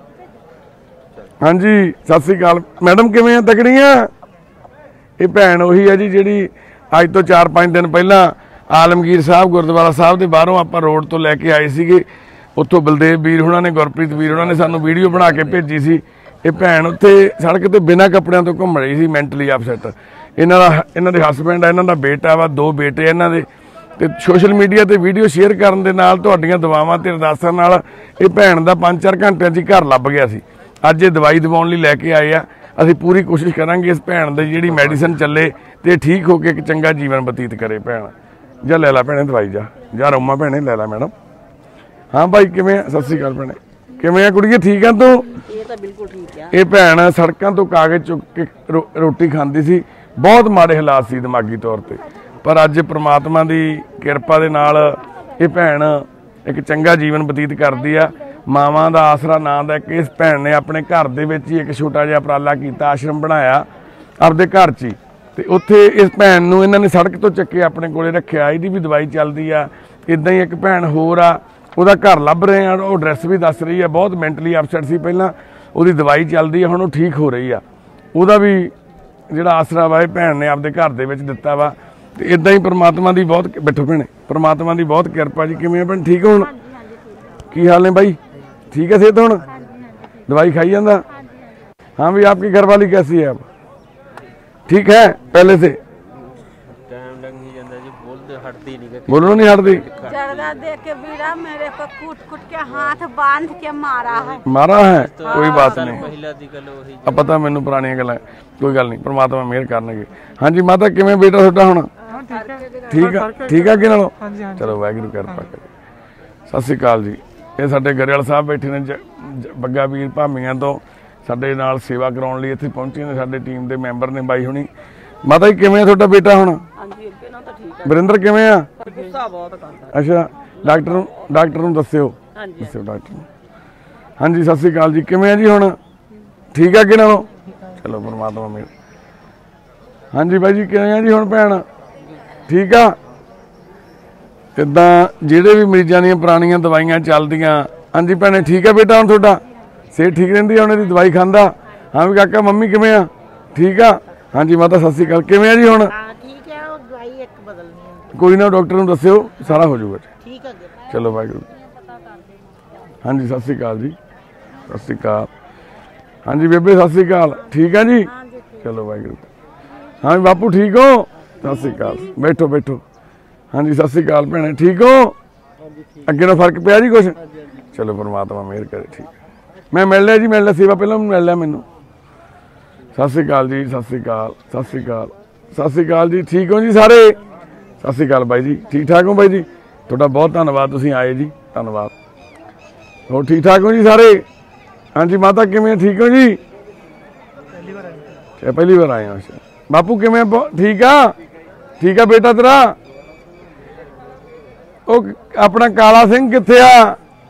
S1: ਹਾਂਜੀ ਸਤਿ ਸ੍ਰੀ ਅਕਾਲ ਮੈਡਮ, ਕਿਵੇਂ ਆ? ਤਕੜੀਆਂ? ਇਹ ਭੈਣ ਉਹੀ ਆ ਜੀ ਜਿਹੜੀ ਅੱਜ ਤੋਂ 4-5 ਦਿਨ ਪਹਿਲਾਂ ਆਲਮਗੀਰ ਸਾਹਿਬ ਗੁਰਦੁਆਰਾ ਸਾਹਿਬ ਦੇ ਬਾਹਰੋਂ ਆਪਾਂ ਰੋਡ ਤੋਂ ਲੈ ਕੇ ਆਏ ਸੀਗੇ। ਉੱਥੋਂ ਬਲਦੇਵ ਵੀਰ ਉਹਨਾਂ ਨੇ, ਗੁਰਪ੍ਰੀਤ ਵੀਰ ਉਹਨਾਂ ਨੇ ਸਾਨੂੰ ਵੀਡੀਓ ਬਣਾ ਕੇ ਭੇਜੀ ਸੀ। ਇਹ ਭੈਣ ਉੱਥੇ ਸੜਕ ਤੇ ਬਿਨਾਂ ਕੱਪੜਿਆਂ ਤੋਂ ਘੁੰਮ ਰਹੀ ਸੀ, ਮੈਂਟਲੀ ਅਪਸੈਟ। ਇਹਨਾਂ ਦੇ ਹਸਬੈਂਡ ਆ, ਇਹਨਾਂ ਦਾ ਬੇਟਾ ਵਾ, 2 ਬੇਟੇ ਇਹਨਾਂ ਦੇ। ਤੇ ਸੋਸ਼ਲ ਮੀਡੀਆ ਤੇ ਵੀਡੀਓ ਸ਼ੇਅਰ ਕਰਨ ਦੇ ਨਾਲ, ਤੁਹਾਡੀਆਂ ਦੁਆਵਾਂ ਤੇ ਅਰਦਾਸਾਂ ਨਾਲ ਇਹ ਭੈਣ ਦਾ 5-4 ਘੰਟਿਆਂ 'ਚ ਘਰ ਲੱਭ ਗਿਆ ਸੀ। ਅੱਜ ਇਹ ਦਵਾਈ ਦਿਵਾਉਣ ਲਈ ਲੈ ਕੇ ਆਏ ਆ। ਅਸੀਂ ਪੂਰੀ ਕੋਸ਼ਿਸ਼ ਕਰਾਂਗੇ ਇਸ ਭੈਣ ਦੀ ਜਿਹੜੀ ਮੈਡੀਸਨ ਚੱਲੇ ਤੇ ਠੀਕ ਹੋ ਕੇ ਇੱਕ ਚੰਗਾ ਜੀਵਨ ਬਤੀਤ ਕਰੇ। ਭੈਣ ਜਾ ਲੈ ਲੈ ਭੈਣੇ ਦਵਾਈ, ਜਾ ਰੋਮਾ ਭੈਣੇ ਲੈ ਲੈ ਮੈਡਮ। ਹਾਂ ਭਾਈ ਕਿਵੇਂ ਆ? ਸਤਿ ਸ੍ਰੀ ਅਕਾਲ ਭੈਣੇ, ਕਿਵੇਂ ਆ ਕੁੜੀਏ? ਠੀਕ ਆ ਤੂੰ?
S2: ਇਹ ਤਾਂ ਬਿਲਕੁਲ ਠੀਕ ਆ।
S1: ਇਹ ਭੈਣ ਸੜਕਾਂ ਤੋਂ ਕਾਗਜ਼ ਚੁੱਕ ਕੇ ਰੋਟੀ ਖਾਂਦੀ ਸੀ। ਬਹੁਤ ਮਾੜੇ ਹਾਲਾਤ ਸੀ ਦਿਮਾਗੀ ਤੌਰ ਤੇ, ਪਰ ਅੱਜ ਪ੍ਰਮਾਤਮਾ ਦੀ ਕਿਰਪਾ ਦੇ ਨਾਲ ਇਹ ਭੈਣ ਇੱਕ ਚੰਗਾ ਜੀਵਨ ਬਤੀਤ ਕਰਦੀ ਆ। ਮਾਵਾਂ ਦਾ ਆਸਰਾ ਨਾਂ ਦਾ ਇੱਕ ਇਸ ਭੈਣ ਨੇ ਆਪਣੇ ਘਰ ਦੇ ਵਿੱਚ ਹੀ ਇੱਕ ਛੋਟਾ ਜਿਹਾ ਉਪਰਾਲਾ ਕੀਤਾ, ਆਸ਼ਰਮ ਬਣਾਇਆ ਆਪਦੇ ਘਰ 'ਚ ਹੀ। ਤੇ ਉੱਥੇ ਇਸ ਭੈਣ ਨੂੰ ਇਹਨਾਂ ਨੇ ਸੜਕ ਤੋਂ ਚੱਕੇ ਆਪਣੇ ਕੋਲੇ ਰੱਖਿਆ। ਇਹਦੀ ਵੀ ਦਵਾਈ ਚੱਲਦੀ ਆ। ਇਦਾਂ ਹੀ ਇੱਕ ਭੈਣ ਹੋਰ ਆ, ਉਹਦਾ ਘਰ ਲੱਭ ਰਹੇ ਆ, ਉਹ ਐਡਰੈਸ ਵੀ ਦੱਸ ਰਹੀ ਆ। ਬਹੁਤ ਮੈਂਟਲੀ ਅਪਸੈਟ ਸੀ ਪਹਿਲਾਂ, ਉਹਦੀ ਦਵਾਈ ਚੱਲਦੀ ਆ, ਹੁਣ ਉਹ ਠੀਕ ਹੋ ਰਹੀ ਆ। ਉਹਦਾ ਵੀ ਜਿਹੜਾ ਆਸਰਾ ਵਾ ਇਹ ਭੈਣ ਨੇ ਆਪਦੇ ਘਰ ਦੇ ਵਿੱਚ ਦਿੱਤਾ ਵਾ। ਤੇ ਇਦਾਂ ਹੀ ਪ੍ਰਮਾਤਮਾ ਦੀ ਬਹੁਤ, ਬੈਠੋ ਭੈਣੇ, ਪ੍ਰਮਾਤਮਾ ਦੀ ਬਹੁਤ ਕਿਰਪਾ ਜੀ। ਕਿਵੇਂ ਆ ਭੈਣ, ਠੀਕ ਹੁਣ? ਕੀ ਹਾਲ ਨੇ ਬਾਈ? ठीक है सेहत हूँ? दवाई खाई जाता? हाँ भी आपकी घरवाली कैसी है अब? ठीक है पहले से? बोलो नहीं हटती।
S5: जरदा देख के बीड़ा मेरे को कूट के हाथ बांध के मारा है।
S1: मारा है? कोई बात नहीं, अब पता मैनू पुरानी गल्लां, कोई गल नहीं, परमात्मा मेहर करनगे। हाँ जी माता किवें बेटा तुहाडा हुण? ठीक है कि नालों? चलो वाहिगुरू किरपा करे। सत श्री अकाल जी। ਇਹ ਸਾਡੇ ਗਰੇਵਾਲ ਸਾਹਿਬ ਬੈਠੇ ਨੇ ਬੱਗਾ ਵੀਰ ਭਾਮੀਆਂ ਤੋਂ, ਸਾਡੇ ਨਾਲ ਸੇਵਾ ਕਰਾਉਣ ਲਈ ਇੱਥੇ ਪਹੁੰਚੇ ਨੇ। ਸਾਡੇ ਟੀਮ ਦੇ ਮੈਂਬਰ ਨੇ ਬਾਈ ਹੁਣੀ। ਮਾਤਾ ਜੀ ਕਿਵੇਂ ਆ ਤੁਹਾਡਾ ਬੇਟਾ ਹੁਣ?
S2: ਹਾਂਜੀ ਅੱਗੇ ਨਾਲ ਤਾਂ ਠੀਕ ਆ।
S1: ਵਰਿੰਦਰ ਕਿਵੇਂ ਆ?
S2: ਗੁੱਸਾ ਬਹੁਤ ਕਰਦਾ।
S1: ਅੱਛਾ ਡਾਕਟਰ ਨੂੰ ਦੱਸਿਓ।
S2: ਹਾਂਜੀ
S1: ਦੱਸਿਓ ਡਾਕਟਰ ਨੂੰ। हाँ जी सत श्री अकाल जी, किवें जी हुण ठीक है अगे नालों? चलो परमात्मा मेहर। हाँ जी बाई जी किवें जी हुण भैन ठीक आ? इदां जिहड़े भी मरीजां दीयां पुराणियां दवाइयां चलदियां। हाँ जी भैने ठीक है बेटा हुण तुहाडा सेहत ठीक रहिंदी है? हुण इहदी दवाई खांदा? हाँ भी काका मम्मी किवें आ ठीक आ? हाँ जी माता सत श्री अकाल, किवें जी हुण?
S2: ठीक है ਉਹ ਦਵਾਈ ਇੱਕ ਬਦਲਣੀ ਹੈ।
S1: कोई ना डॉक्टर ਨੂੰ ਦੱਸਿਓ सारा हो जाऊगा।
S2: ਠੀਕ ਹੈ
S1: चलो वाहिगुरू। हाँ जी सत श्री अकाल जी, सत श्री अकाल। हाँ जी बेबे सत श्री अकाल, ठीक है जी? चलो वाहिगुरू। हाँ जी बापू ठीक हो? सत श्री अकाल, बैठो बैठो। हाँ जी सत श्री अकाल भैने ठीक हो? अगे ना फर्क पिया जी कुछ? चलो परमात्मा मेहर करे। ठीक है मैं मिल लिया जी, मिल लिया सेवा पहला मिल लिया मैनू। सत श्री अकाल जी, सत श्री अकाल, सत श्री अकाल, सत श्री अकाल जी। ठीक हो जी सारे? सत श्री अकाल बाई जी, ठीक ठाक हो बाई जी? थोड़ा बहुत धन्यवाद तुसीं आए जी, धन्यवाद। हो ठीक ठाक हो जी सारे? हाँ जी माता किवें ठीक हो जी? पहली बार आए हो? अच्छा बापू किवें ठीक आ? ठीक है बेटा तेरा? ओ अपना काला सिंह कित्थे आ?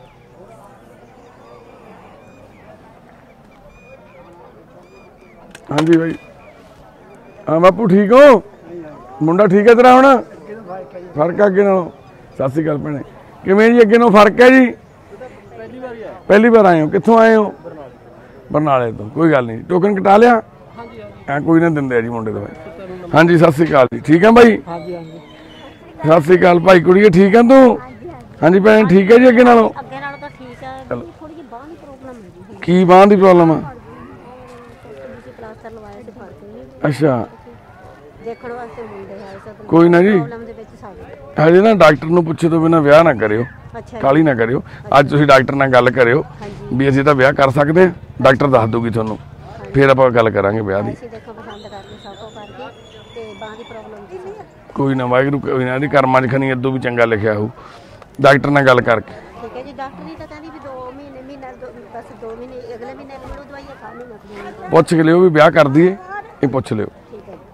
S1: हाँ जी भाई। हाँ बापू ठीक हो? मुंडा ठीक है तेरा हुण? फर्क अगे नालों? सत श्री अकाल भैणे, किवें जी अगे नालों फर्क है जी? पहली बार आए हो? कित्थों आए हो? बरनाले तो। कोई गल नहीं, टोकन कटा लिया? हाँ कोई ना दिंदे जी मुंडे दवाई। हाँ जी सत श्री अकाल जी, ठीक है भाई? सत श्री अकाल भाई कुड़िए ठीक है तू? हाँ जी भैन ठीक है जी अगे नालों?
S5: ਅੱਗੇ ਨਾਲੋਂ ਤਾਂ ਠੀਕ ਹੈ, ਥੋੜੀ ਜਿਹੀ ਬਾਂਹ ਦੀ ਪ੍ਰੋਬਲਮ ਹੁੰਦੀ ਸੀ।
S1: की बांह की प्रॉब्लम है?
S5: ਤੁਸੀਂ ਪਲਾਸਟਰ ਲਵਾਇਆ ਸੀ ਫਰਕ ਨਹੀਂ,
S1: अच्छा
S5: ਦੇਖਣ ਵਾਸਤੇ ਮੁੰਡੇ ਆਏ ਸੀ ਤਾਂ
S1: कोई ना जी।
S5: ਪ੍ਰੋਬਲਮ ਦੇ ਵਿੱਚ ਸਾਡੇ।
S1: हजे ना डॉक्टर ਨੂੰ ਪੁੱਛੇ ਤੋਂ ਬਿਨਾਂ ਵਿਆਹ ਨਾ ਕਰਿਓ,
S5: ਅੱਛਾ
S1: ਕਾਲੀ ਨਾ ਕਰਿਓ। ਅੱਜ ਤੁਸੀਂ ਡਾਕਟਰ ਨਾਲ ਗੱਲ ਕਰਿਓ ਵੀ ਅਸੀਂ ਤਾਂ ਵਿਆਹ ਕਰ ਸਕਦੇ ਹਾਂ, ਡਾਕਟਰ ਦੱਸ ਦੂਗੀ ਤੁਹਾਨੂੰ, ਫਿਰ ਆਪਾਂ ਗੱਲ ਕਰਾਂਗੇ ਵਿਆਹ ਦੀ।
S5: ਅਸੀਂ ਦੇਖੋ ਪਸੰਦ ਕਰਕੇ ਸਭ ਕੁਝ ਕਰਕੇ ਤੇ ਬਾਂਹ ਦੀ ਪ੍ਰੋਬਲਮ ਦੀ ਸੀ।
S1: ਕੋਈ ਨਾ ਵਾਹਿਗੁਰੂ, ਕੋਈ ਨਾ ਇਹਦੀ ਕਰਮਾਂ 'ਚ ਖਣੀ ਇਦੋਂ ਵੀ ਚੰਗਾ ਲਿਖਿਆ ਹੋਊ। ਡਾਕਟਰ ਨਾਲ ਗੱਲ ਕਰਕੇ
S5: ਠੀਕ ਹੈ ਜੀ, ਡਾਕਟਰ ਨਹੀਂ ਤਾਂ ਕਹਿੰਦੀ ਵੀ 2 ਮਹੀਨੇ ਬਸ 2 ਮਹੀਨੇ ਅਗਲੇ ਮਹੀਨੇ ਮੈਨੂੰ ਦਵਾਈਆਂ ਖਾਣੀ ਲੱਗਦੀਆਂ।
S1: ਪੁੱਛ ਕੇ ਲਿਓ ਵੀ ਵਿਆਹ ਕਰ ਦਈਏ, ਇਹ ਪੁੱਛ ਲਿਓ।
S5: ਠੀਕ ਹੈ ਜੀ।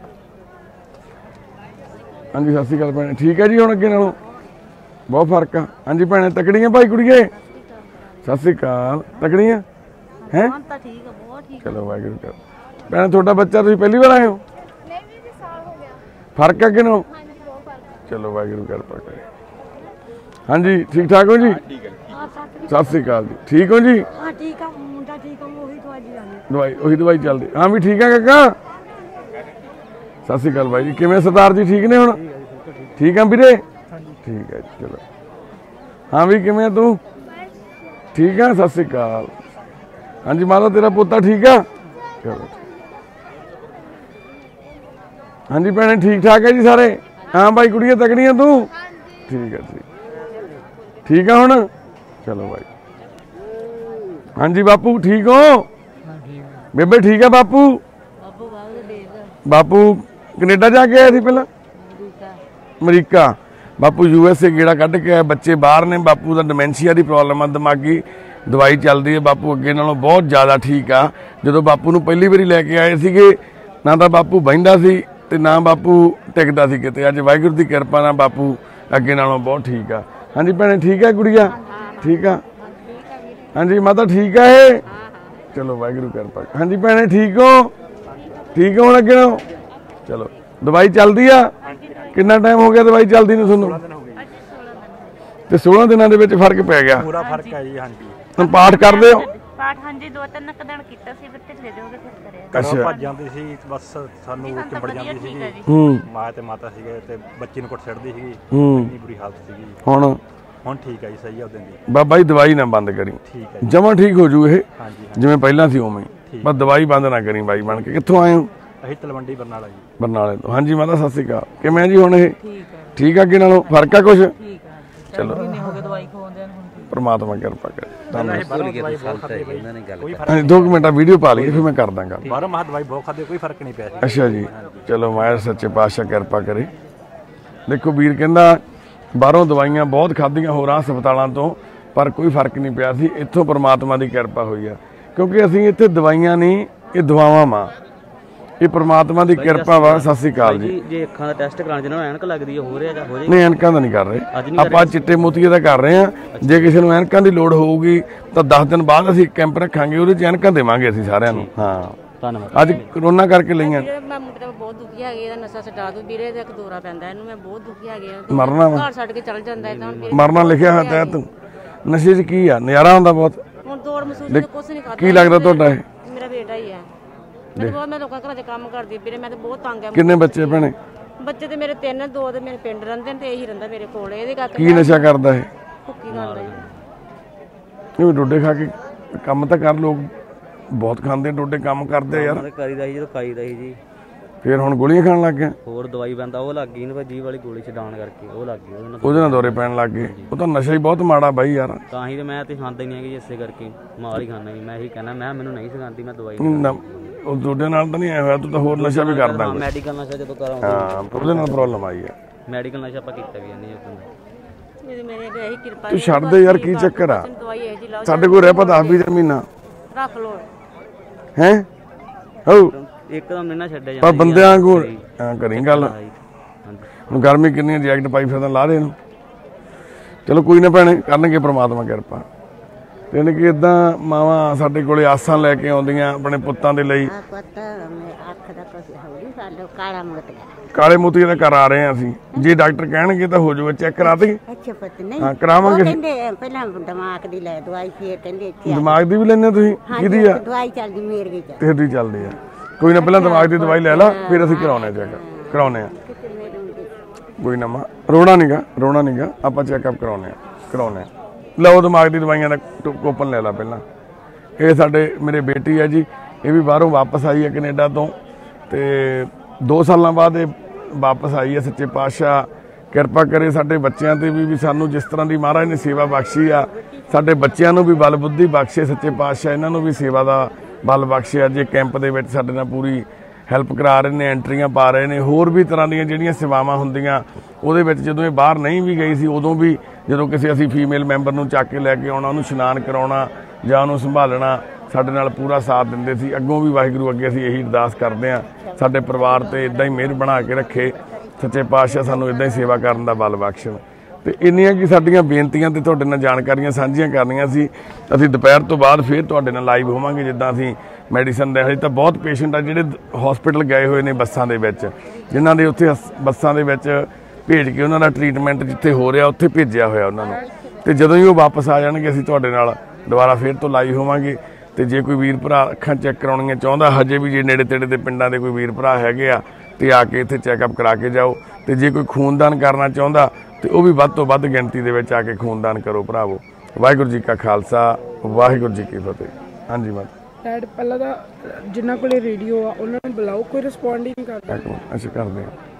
S1: ਹਾਂਜੀ ਸਤਿ ਸ਼੍ਰੀ ਅਕਾਲ ਭੈਣੇ, ਠੀਕ ਹੈ ਜੀ ਹੁਣ ਅੱਗੇ ਨਾਲੋਂ ਬਹੁਤ ਫਰਕ ਆ? ਹਾਂਜੀ ਭੈਣੇ ਤਕੜੀਆਂ ਭਾਈ ਕੁੜੀਏ? ਸਤਿ ਸ਼੍ਰੀ ਅਕਾਲ, ਤਕੜੀਆਂ ਹੈ?
S5: ਹੁਣ ਤਾਂ ਠੀਕ ਹੈ, ਬਹੁਤ ਠੀਕ।
S1: ਚਲੋ ਵਾਹਿਗੁਰੂ ਕਰ। ਭੈਣੇ ਤੁਹਾਡਾ ਬੱਚਾ ਤੁਸੀਂ ਪਹਿਲੀ ਵਾਰ ਆਏ ਹੋ?
S5: ਨਹੀਂ ਵੀ ਸਾਲ ਹੋ ਗਿਆ।
S1: ਫਰਕ ਆ ਅੱਗੇ ਨਾਲੋਂ?
S5: ਹਾਂਜੀ ਬਹੁਤ ਫਰਕ।
S1: ਚਲੋ ਵਾਹਿਗੁਰੂ ਕਿਰਪਾ ਕਰੇ। ਹਾਂਜੀ ਠੀਕ ਠਾਕ ਹੋ ਜੀ?
S5: ਹਾਂ
S1: ਸਤਿ ਸ਼੍ਰੀ ਅਕਾਲ ਜੀ, ਠੀਕ ਹੋ ਜੀ?
S5: ਹਾਂ ਠੀਕ ਆ, ਮੁੰਡਾ ਠੀਕ ਆ, ਉਹੀ ਦਵਾਈ ਆਣੀ।
S1: ਦਵਾਈ ਉਹੀ ਦਵਾਈ ਚੱਲਦੀ? ਹਾਂ ਵੀ ਠੀਕ ਆ ਕਾਕਾ? ਸਤਿ ਸ਼੍ਰੀ ਅਕਾਲ ਬਾਈ ਜੀ, ਕਿਵੇਂ ਸਰਦਾਰ ਜੀ ਠੀਕ ਨੇ ਹੁਣ? ਠੀਕ ਆ ਵੀਰੇ? ਠੀਕ ਹੈ ਜੀ ਚਲੋ। ਹਾਂ ਵੀ ਕਿਵੇਂ ਤੂੰ? ਠੀਕ ਆ? ਸਤਿ ਸ਼੍ਰੀ ਅਕਾਲ। ਹਾਂਜੀ ਮਾਤਾ ਤੇਰਾ ਪੋਤਾ ਠੀਕ ਆ? ਚਲੋ ਹਾਂਜੀ ਭੈਣੇ ਠੀਕ ਠਾਕ ਹੈ ਜੀ ਸਾਰੇ? ਹਾਂ ਬਾਈ ਕੁੜੀਆਂ ਤਕੜੀਆਂ ਤੂੰ? ਠੀਕ ਹੈ ਠੀਕ ਆ ਹੁਣ? ਚਲੋ ਬਾਈ। ਹਾਂਜੀ ਬਾਪੂ ਠੀਕ ਹੋ? ਬੇਬੇ ਠੀਕ ਆ ਬਾਪੂ? ਬਾਪੂ ਕੈਨੇਡਾ ਜਾ ਕੇ ਆਇਆ ਸੀ ਪਹਿਲਾਂ? ਅਮਰੀਕਾ। ਬਾਪੂ USA ਗੇੜਾ ਕੱਢ ਕੇ ਆਇਆ, ਬੱਚੇ ਬਾਹਰ ਨੇ। ਬਾਪੂ ਦਾ ਡਿਮੈਂਸ਼ੀਆ ਦੀ ਪ੍ਰੋਬਲਮ ਆ, ਦਿਮਾਗੀ ਦਵਾਈ ਚੱਲਦੀ ਹੈ। ਬਾਪੂ ਅੱਗੇ ਨਾਲੋਂ ਬਹੁਤ ਜ਼ਿਆਦਾ ਠੀਕ ਆ। ਜਦੋਂ ਬਾਪੂ ਨੂੰ ਪਹਿਲੀ ਵਾਰੀ ਲੈ ਕੇ ਆਏ ਸੀਗੇ ਨਾ ਤਾਂ ਬਾਪੂ ਬਹਿੰਦਾ ਸੀ ਤੇ ਨਾ ਬਾਪੂ ਟਿਕਦਾ ਸੀ ਕਿਤੇ। ਅੱਜ ਵਾਹਿਗੁਰੂ ਦੀ ਕਿਰਪਾ ਨਾਲ ਬਾਪੂ ਅੱਗੇ ਨਾਲੋਂ ਬਹੁਤ ਠੀਕ ਆ। ਹਾਂਜੀ ਭੈਣੇ ਠੀਕ ਆ ਗੁੜੀਆ? ਠੀਕ ਆ? ਹਾਂਜੀ ਮਾਤਾ ਠੀਕ ਆ ਇਹ? ਚਲੋ ਵਾਹਿਗੁਰੂ ਕਿਰਪਾ। ਹਾਂਜੀ ਭੈਣੇ ਠੀਕ ਹੋ? ਠੀਕ ਹੋ ਹੁਣ ਅੱਗੇ ਨਾਲੋਂ? ਚਲੋ ਦਵਾਈ ਚੱਲਦੀ ਆ? ਕਿੰਨਾ ਟਾਈਮ ਹੋ ਗਿਆ ਦਵਾਈ ਚੱਲਦੀ ਨੂੰ ਤੁਹਾਨੂੰ? ਤੇ 16 ਦਿਨਾਂ ਦੇ ਵਿੱਚ ਫਰਕ ਪੈ ਗਿਆ?
S3: ਪੂਰਾ ਫਰਕ ਹੈ ਜੀ। ਹਾਂਜੀ
S1: ਹੁਣ ਪਾਠ ਕਰਦੇ ਹੋ?
S6: ਪਾਠ ਹਾਂਜੀ 2-3 ਦਿਨ ਕੀਤਾ ਸੀ, ਫਿਰ ਢਿੱਲੇ ਜਿਹੇ ਹੋ ਗਏ, ਫਿਰ ਕਰਿਆ।
S3: ਘਰੋਂ ਭੱਜ ਜਾਂਦੀ ਸੀ, ਬਸ ਸਾਨੂੰ ਚਿੰਬੜ ਜਾਂਦੀ ਸੀਗੀ।
S1: ਹੂੰ
S3: ਮਾਂ ਤੇ ਮਾਤਾ ਸੀਗੇ ਤੇ ਬੱਚੀ ਨੂੰ ਕੁੱਟ ਛੱਡਦੀ ਸੀਗੀ,
S1: ਹੂੰ
S3: ਇੰਨੀ ਬੁਰੀ ਹਾਲਤ ਸੀਗੀ।
S1: ਹੁਣ
S3: ਠੀਕ ਹੈ ਜੀ, ਸਹੀ ਆ ਉਹਦੇ ਦੀ।
S1: ਬਾਬਾ ਜੀ ਦਵਾਈ ਨਾ ਬੰਦ ਕਰੀ,
S3: ਠੀਕ ਹੈ
S1: ਜਮਾਂ ਠੀਕ ਹੋ ਜੂ ਇਹ
S3: ਹਾਂਜੀ
S1: ਜਿਵੇਂ ਪਹਿਲਾਂ ਸੀ ਉਵੇਂ ਹੀ। ਬਸ ਦਵਾਈ ਬੰਦ ਨਾ ਕਰੀ ਬਾਈ ਬਣ ਕੇ। ਕਿੱਥੋਂ ਆਏ ਹੋ?
S3: ਅਸੀਂ ਤਲਵੰਡੀ ਬਰਨਾਲਾ ਜੀ।
S1: ਬਰਨਾਲੇ ਤੋਂ। ਹਾਂਜੀ ਮਾਤਾ ਸਤਿ ਸ਼੍ਰੀ ਅਕਾਲ, ਕਿਵੇਂ ਜੀ ਹੁਣ ਇਹ? ਠੀਕ ਆ ਅੱਗੇ ਨਾਲੋਂ? ਫਰਕ ਆ ਕੁਛ? ਚਲੋ ਪਰਮਾਤਮਾ ਕਿਰਪਾ ਕਰੇ। ਹਾਂਜੀ 2 ਮਿੰਟ ਵੀਡੀਓ ਪਾ ਲਈਏ ਫਿਰ ਮੈਂ ਕਰ ਦਾਂਗਾ।
S3: 12 ਮਾਹ ਦਵਾਈ ਬਹੁਤ ਖਾਦੇ, ਕੋਈ ਫਰਕ ਨਹੀਂ ਪਿਆ ਜੀ।
S1: ਅੱਛਾ ਜੀ ਚਲੋ ਮਾਇਰ ਸੱਚੇ ਪਾਤਸ਼ਾਹ ਕਿਰਪਾ ਕਰੇ। ਦੇਖੋ ਵੀਰ ਕਹਿੰਦਾ ਬਾਹਰੋਂ ਦਵਾਈਆਂ ਬਹੁਤ ਖਾਧੀਆਂ ਹੋਰਾਂ ਹਸਪਤਾਲਾਂ ਤੋਂ, ਪਰ ਕੋਈ ਫਰਕ ਨਹੀਂ ਪਿਆ ਸੀ। ਇੱਥੋਂ ਪਰਮਾਤਮਾ ਦੀ ਕਿਰਪਾ ਹੋਈ ਆ, ਕਿਉਂਕਿ ਅਸੀਂ ਇੱਥੇ ਦਵਾਈਆਂ ਨਹੀਂ, ਇਹ ਦੁਆਵਾਂ ਮਾਂ। ਇਹ ਪ੍ਰਮਾਤਮਾ ਦੀ ਕਿਰਪਾ ਵਾ। ਸਤਿ ਸ੍ਰੀ ਅਕਾਲ ਜੀ।
S3: ਜੇ ਅੱਖਾਂ ਦਾ ਟੈਸਟ ਕਰਾਉਣ ਜਿਹਨਾਂ ਨੂੰ ਐਨਕ ਲੱਗਦੀ ਹੈ ਹੋ ਰਿਹਾ ਜਾਂ ਹੋ ਜਾਏ?
S1: ਨਹੀਂ, ਐਨਕਾਂ ਦਾ ਨਹੀਂ ਕਰ ਰਹੇ ਆਪਾਂ, ਚਿੱਟੇ ਮੋਤੀਏ ਦਾ ਕਰ ਰਹੇ ਆ। ਜੇ ਕਿਸੇ ਨੂੰ ਐਨਕਾਂ ਦੀ ਲੋੜ ਹੋਊਗੀ ਤਾਂ 10 ਦਿਨ ਬਾਅਦ ਅਸੀਂ ਕੈਂਪ ਰੱਖਾਂਗੇ, ਉਹਦੇ 'ਚ ਐਨਕਾਂ ਦੇਵਾਂਗੇ ਅਸੀਂ ਸਾਰਿਆਂ ਨੂੰ। ਹਾਂ,
S3: ਧੰਨਵਾਦ।
S1: ਅੱਜ ਕਰੋਨਾ ਕਰਕੇ ਲਈਆਂ।
S7: ਮੈਂ ਮੁੰਡੇ ਤਾਂ ਬਹੁਤ ਦੁਖੀ ਹੈਗੇ, ਇਹਦਾ ਨਸ਼ਾ ਛਡਾ ਦੋ ਵੀਰੇ, ਇਹਦਾ ਇੱਕ ਦੌਰਾ ਪੈਂਦਾ ਇਹਨੂੰ, ਮੈਂ ਬਹੁਤ ਦੁਖੀ ਹੈਗੇ।
S1: ਮਰਨਾ ਵਾ,
S7: ਘਰ ਛੱਡ ਕੇ ਚੱਲ ਜਾਂਦਾ ਹੈ ਤਾਂ
S1: ਮਰਨਾ ਲਿਖਿਆ ਹੋਇਆ ਤੈਂ ਤੂੰ। ਨਸ਼ੇ 'ਚ ਕੀ ਆ, ਨਜ਼ਾਰਾ ਹੁੰਦਾ ਬਹੁਤ।
S7: ਹੁਣ ਦੌੜ ਮਹਿਸੂਸ ਨਹੀਂ, ਕੁਛ ਨਹੀਂ ਕਰਦਾ।
S1: ਕੀ ਲੱਗਦਾ ਤੁਹਾਡਾ ਇਹ?
S7: ਮੇਰਾ ਬੇਟਾ ਹੀ ਹੈ। ਮੈਂ ਲੋਕਾਂ ਘਰਾਂ 'ਚ ਕੰਮ ਕਰਦੀ ਵੀਰੇ, ਮੈਂ ਤਾਂ ਬਹੁਤ ਤੰਗ ਆ।
S1: ਕਿੰਨੇ ਬੱਚੇ ਭੈਣੇ?
S7: ਬੱਚੇ ਤੇ ਮੇਰੇ 3, 2 ਤੇ ਮੇਰੇ ਪਿੰਡ ਰਹਿੰਦੇ ਨੇ ਤੇ ਇਹੀ ਰਹਿੰਦਾ ਮੇਰੇ ਕੋਲ। ਇਹਦੇ ਕਰਕੇ
S1: ਕੀ ਨਸ਼ਾ ਕਰਦਾ ਇਹ?
S7: ਭੁੱਕੀ ਖਾਂਦਾ ਜੀ।
S1: ਕਿਉਂ ਡੋਡੇ ਖਾ ਕੇ ਕੰਮ ਤਾਂ ਕਰ, ਲੋਕ ਬਹੁਤ ਖਾਂਦੇ ਡੋਡੇ, ਕੰਮ ਕਰਦੇ ਆ ਯਾਰ।
S3: ਕਰੀਦਾ ਸੀ ਜਦੋਂ ਖਾਈਦਾ ਸੀ ਜੀ,
S1: ਫਿਰ ਹੁਣ ਗੋਲੀਆਂ ਖਾਣ ਲੱਗ ਗਿਆ।
S3: ਹੋਰ ਦਵਾਈ ਬੰਦਾ ਉਹ ਲੱਗ ਗਈ ਨਾ, ਜੀਭ ਵਾਲੀ ਗੋਲੀ ਛਡਾਉਣ ਕਰਕੇ ਉਹ ਲੱਗ ਗਈ,
S1: ਉਹਦੇ ਨਾਲ ਦੌਰੇ ਪੈਣ ਲੱਗ ਗਏ। ਉਹ ਤਾਂ ਨਸ਼ਾ ਹੀ ਬਹੁਤ ਮਾੜਾ ਬਾਈ ਯਾਰ।
S3: ਤਾਂ ਹੀ ਤੇ ਮੈਂ ਤੇ ਖਾਂਦਾ ਹੀ ਨਹੀਂ ਹੈਗੀ, ਇਸੇ ਕਰਕੇ ਮਾਲ ਹੀ ਖਾਣਾ ਜੀ। ਮੈਂ ਇਹੀ ਕਹਿਣਾ, ਮੈਨੂੰ ਨਹੀਂ ਸਿਖਾਉਂਦੀ, ਮੈਂ ਦਵਾਈ
S1: ਉਹ ਤੁਹਾਡੇ ਨਾਲ ਤਾਂ ਨਹੀਂ ਆਇਆ ਹੋਇਆ, ਤੂੰ ਤਾਂ ਹੋਰ ਨਸ਼ਾ ਵੀ ਕਰਦਾ।
S3: ਮੈਡੀਕਲ ਨਸ਼ਾ ਜਦੋਂ ਕਰਾਂ
S1: ਹਾਂ, ਉਹਦੇ ਨਾਲ ਪ੍ਰੋਬਲਮ ਆਈ ਆ।
S3: ਮੈਡੀਕਲ ਨਸ਼ਾ ਆਪਾਂ ਕੀਤਾ ਵੀ ਨਹੀਂ ਉਦੋਂ।
S7: ਮੇਰੇ ਇਹੀ ਕਿਰਪਾ
S1: ਤੂੰ ਛੱਡ ਦੇ ਯਾਰ, ਕੀ ਚੱਕਰ ਆ?
S7: ਦਵਾਈ ਇਹ ਜੀ ਲਾਓ,
S1: ਸਾਡੇ ਕੋਲ ਰਹਿ ਪਾ 10-20 ਮਹੀਨਾ
S7: ਰੱਖ ਲੋ।
S1: ਹੈ ਹੋ
S3: ਇੱਕਦਮ ਨਹੀਂ ਨਾ ਛੱਡਿਆ
S1: ਪਰ
S3: ਜਾਂਦਾ
S1: ਬੰਦਿਆਂ ਕੋਲ ਕਰੀ ਗੱਲ। ਹੁਣ ਗਰਮੀ ਕਿੰਨੀ, ਜੈਕਟ ਪਾਈ ਫਿਰਦਾ, ਲਾ ਦੇ ਇਹਨੂੰ। ਚਲੋ ਕੋਈ ਨਾ ਭੈਣੇ, ਕਰਨਗੇ ਪ੍ਰਮਾਤਮਾ ਕਿਰਪਾ। ਤੇ ਯਾਨੀ ਕਿ ਇਦਾਂ ਮਾਵਾਂ ਸਾਡੇ ਕੋਲੇ ਆਸਾਂ ਲੈ ਕੇ ਆਉਂਦੀਆਂ ਆਪਣੇ ਪੁੱਤਾਂ ਦੇ ਲਈ। ਕਾਲੇ ਮੋਤੀ ਦਾ ਕਰਾ ਰਹੇ ਆ ਅਸੀਂ, ਜੇ ਡਾਕਟਰ ਕਹਿਣਗੇ ਤਾਂ ਹੋ ਜਾਊਗਾ, ਚੈੱਕ ਕਰਾ ਦੇ।
S5: ਅੱਛਾ ਪੁੱਤ, ਨਹੀਂ
S1: ਹਾਂ ਕਰਾਵਾਂਗੇ।
S5: ਕਹਿੰਦੇ ਪਹਿਲਾਂ ਦਿਮਾਗ ਦੀ ਲੈ ਦਵਾਈ, ਫਿਰ ਕਹਿੰਦੇ ਇੱਥੇ
S1: ਦਿਮਾਗ ਦੀ ਵੀ ਲੈਣੇ ਤੁਸੀਂ? ਕਿਹਦੀ ਆ?
S5: ਦਵਾਈ ਚੱਲਦੀ ਮੇਰੇ ਵਿੱਚ।
S1: ਤੇਰੀ ਚੱਲਦੀ ਆ। ਕੋਈ ਨਾ, ਪਹਿਲਾਂ ਦਿਮਾਗ ਦੀ ਦਵਾਈ ਲੈ ਲਾ, ਫਿਰ ਅਸੀਂ ਕਰਾਉਣੇ ਚੈੱਕ, ਕਰਾਉਣੇ ਆ। ਕੋਈ ਨਾ ਮਾਂ, ਰੋਣਾ ਨਹੀਂਗਾ, ਆਪਾਂ ਚੈੱਕਅਪ ਕਰਾਉਣੇ ਆ। ਲਓ ਦਿਮਾਗ ਦੀ ਦਵਾਈਆਂ ਦਾ ਕੋਪਨ ਲੈ ਲਾ ਪਹਿਲਾਂ। ਇਹ ਸਾਡੇ ਮੇਰੇ ਬੇਟੀ ਆ ਜੀ, ਇਹ ਵੀ ਬਾਹਰੋਂ ਵਾਪਸ ਆਈ ਹੈ ਕੈਨੇਡਾ ਤੋਂ, ਤੇ 2 ਸਾਲਾਂ ਬਾਅਦ ਇਹ ਵਾਪਸ ਆਈ ਹੈ। ਸੱਚੇ ਪਾਤਸ਼ਾਹ ਕਿਰਪਾ ਕਰੇ ਸਾਡੇ ਬੱਚਿਆਂ ਤੇ ਵੀ ਸਾਨੂੰ ਜਿਸ ਤਰ੍ਹਾਂ ਦੀ ਮਹਾਰਾਜ ਨੇ ਸੇਵਾ ਬਖਸ਼ੀ ਆ, ਸਾਡੇ ਬੱਚਿਆਂ ਨੂੰ ਵੀ ਬਲ ਬੁੱਧੀ ਬਖਸ਼ੇ ਸੱਚੇ ਪਾਤਸ਼ਾਹ, ਇਹਨਾਂ ਨੂੰ ਵੀ ਸੇਵਾ ਦਾ ਬਲ ਬਖਸ਼ਿਆ। ਜੇ ਕੈਂਪ ਦੇ ਵਿੱਚ ਸਾਡੇ ਨਾਲ ਪੂਰੀ ਹੈਲਪ ਕਰਾ ਰਹੇ ਨੇ, ਐਂਟਰੀਆਂ ਪਾ ਰਹੇ ਨੇ, ਹੋਰ ਵੀ ਤਰ੍ਹਾਂ ਦੀਆਂ ਜਿਹੜੀਆਂ ਸੇਵਾਵਾਂ ਹੁੰਦੀਆਂ ਉਹਦੇ ਵਿੱਚ। ਜਦੋਂ ਇਹ ਬਾਹਰ ਨਹੀਂ ਵੀ ਗਈ ਸੀ, ਉਦੋਂ ਵੀ ਜਦੋਂ ਕਿਸੇ ਅਸੀਂ ਫੀਮੇਲ ਮੈਂਬਰ ਨੂੰ ਚੱਕ ਕੇ ਲੈ ਕੇ ਆਉਣਾ, ਉਹਨੂੰ ਇਸ਼ਨਾਨ ਕਰਾਉਣਾ ਜਾਂ ਉਹਨੂੰ ਸੰਭਾਲਣਾ, ਸਾਡੇ ਨਾਲ ਪੂਰਾ ਸਾਥ ਦਿੰਦੇ ਸੀ। ਅੱਗੋਂ ਵੀ ਵਾਹਿਗੁਰੂ ਅੱਗੇ ਅਸੀਂ ਇਹੀ ਅਰਦਾਸ ਕਰਦੇ ਹਾਂ, ਸਾਡੇ ਪਰਿਵਾਰ ਤੇ ਇਦਾਂ ਹੀ ਮਿਹਰ ਬਣਾ ਕੇ ਰੱਖੇ ਸੱਚੇ ਪਾਤਸ਼ਾਹ, ਸਾਨੂੰ ਇਦਾਂ ਹੀ ਸੇਵਾ ਕਰਨ ਦਾ ਬਲ ਬਖਸ਼ਣ। ਤੇ ਇੰਨੀਆਂ ਕੀ ਸਾਡੀਆਂ ਬੇਨਤੀਆਂ ਤੇ ਤੁਹਾਡੇ ਨਾਲ ਜਾਣਕਾਰੀਆਂ ਸਾਂਝੀਆਂ ਕਰਨੀਆਂ ਸੀ। ਅਸੀਂ ਦੁਪਹਿਰ ਤੋਂ ਬਾਅਦ ਫਿਰ ਤੁਹਾਡੇ ਨਾਲ ਲਾਈਵ ਹੋਵਾਂਗੇ। ਜਿੱਦਾਂ ਅਸੀਂ ਮੈਡੀਸਨ ਦੇ, ਹਜੇ ਤਾਂ ਬਹੁਤ ਪੇਸ਼ੈਂਟ ਆ ਜਿਹੜੇ ਹਸਪੀਟਲ ਗਏ ਹੋਏ ਨੇ ਬੱਸਾਂ ਦੇ ਵਿੱਚ, ਜਿਨ੍ਹਾਂ ਦੇ ਉੱਥੇ ਬੱਸਾਂ ਦੇ ਵਿੱਚ ਭੇਜ ਕੇ ਉਹਨਾਂ ਦਾ ਟ੍ਰੀਟਮੈਂਟ ਜਿੱਥੇ ਹੋ ਰਿਹਾ ਉੱਥੇ ਭੇਜਿਆ ਹੋਇਆ ਉਹਨਾਂ ਨੂੰ। ਤੇ ਜਦੋਂ ਹੀ ਉਹ ਵਾਪਸ ਆ ਜਾਣਗੇ, ਅਸੀਂ ਤੁਹਾਡੇ ਨਾਲ ਦੁਬਾਰਾ ਫਿਰ ਤੋਂ ਲਾਈਵ ਹੋਵਾਂਗੇ। ਤੇ ਜੇ ਕੋਈ ਵੀਰ ਭਰਾ ਅੱਖਾਂ ਚੈੱਕ ਕਰਾਉਣੀਆਂ ਚਾਹੁੰਦਾ, ਹਜੇ ਵੀ ਜੇ ਨੇੜੇ ਤੇੜੇ ਦੇ ਪਿੰਡਾਂ ਦੇ ਕੋਈ ਵੀਰ ਭਰਾ ਹੈਗੇ ਆ, ਤੇ ਆ ਕੇ ਇੱਥੇ ਚੈੱਕਅਪ ਕਰਾ ਕੇ ਜਾਓ। ਤੇ ਜੇ ਕੋਈ ਖੂਨਦਾਨ ਕਰਨਾ ਚਾਹੁੰਦਾ ਤੇ ਉਹ ਵੀ ਵੱਧ ਤੋਂ ਵੱਧ ਗਿਣਤੀ ਦੇ ਵਿੱਚ ਆ ਕੇ ਖੂਨਦਾਨ ਕਰੋ ਭਰਾਵੋ। ਵਾਹਿਗੁਰੂ ਜੀ ਕਾ ਖਾਲਸਾ, ਵਾਹਿਗੁਰੂ ਜੀ ਕੀ ਫਤਿਹ। ਹਾਂਜੀ ਮਾਤਾ
S8: ਡੈਡ, ਪਹਿਲਾਂ ਤਾਂ ਜਿਨ੍ਹਾਂ ਕੋਲੇ ਰੇਡੀਓ ਆ ਉਹਨਾਂ ਨੂੰ ਬੁਲਾਓ, ਕੋਈ ਰਿਸਪੌਂਡ ਹੀ ਨਹੀਂ ਕਰਦਾ।
S1: ਅੱਛਾ ਕਰਦੇ ਹਾਂ।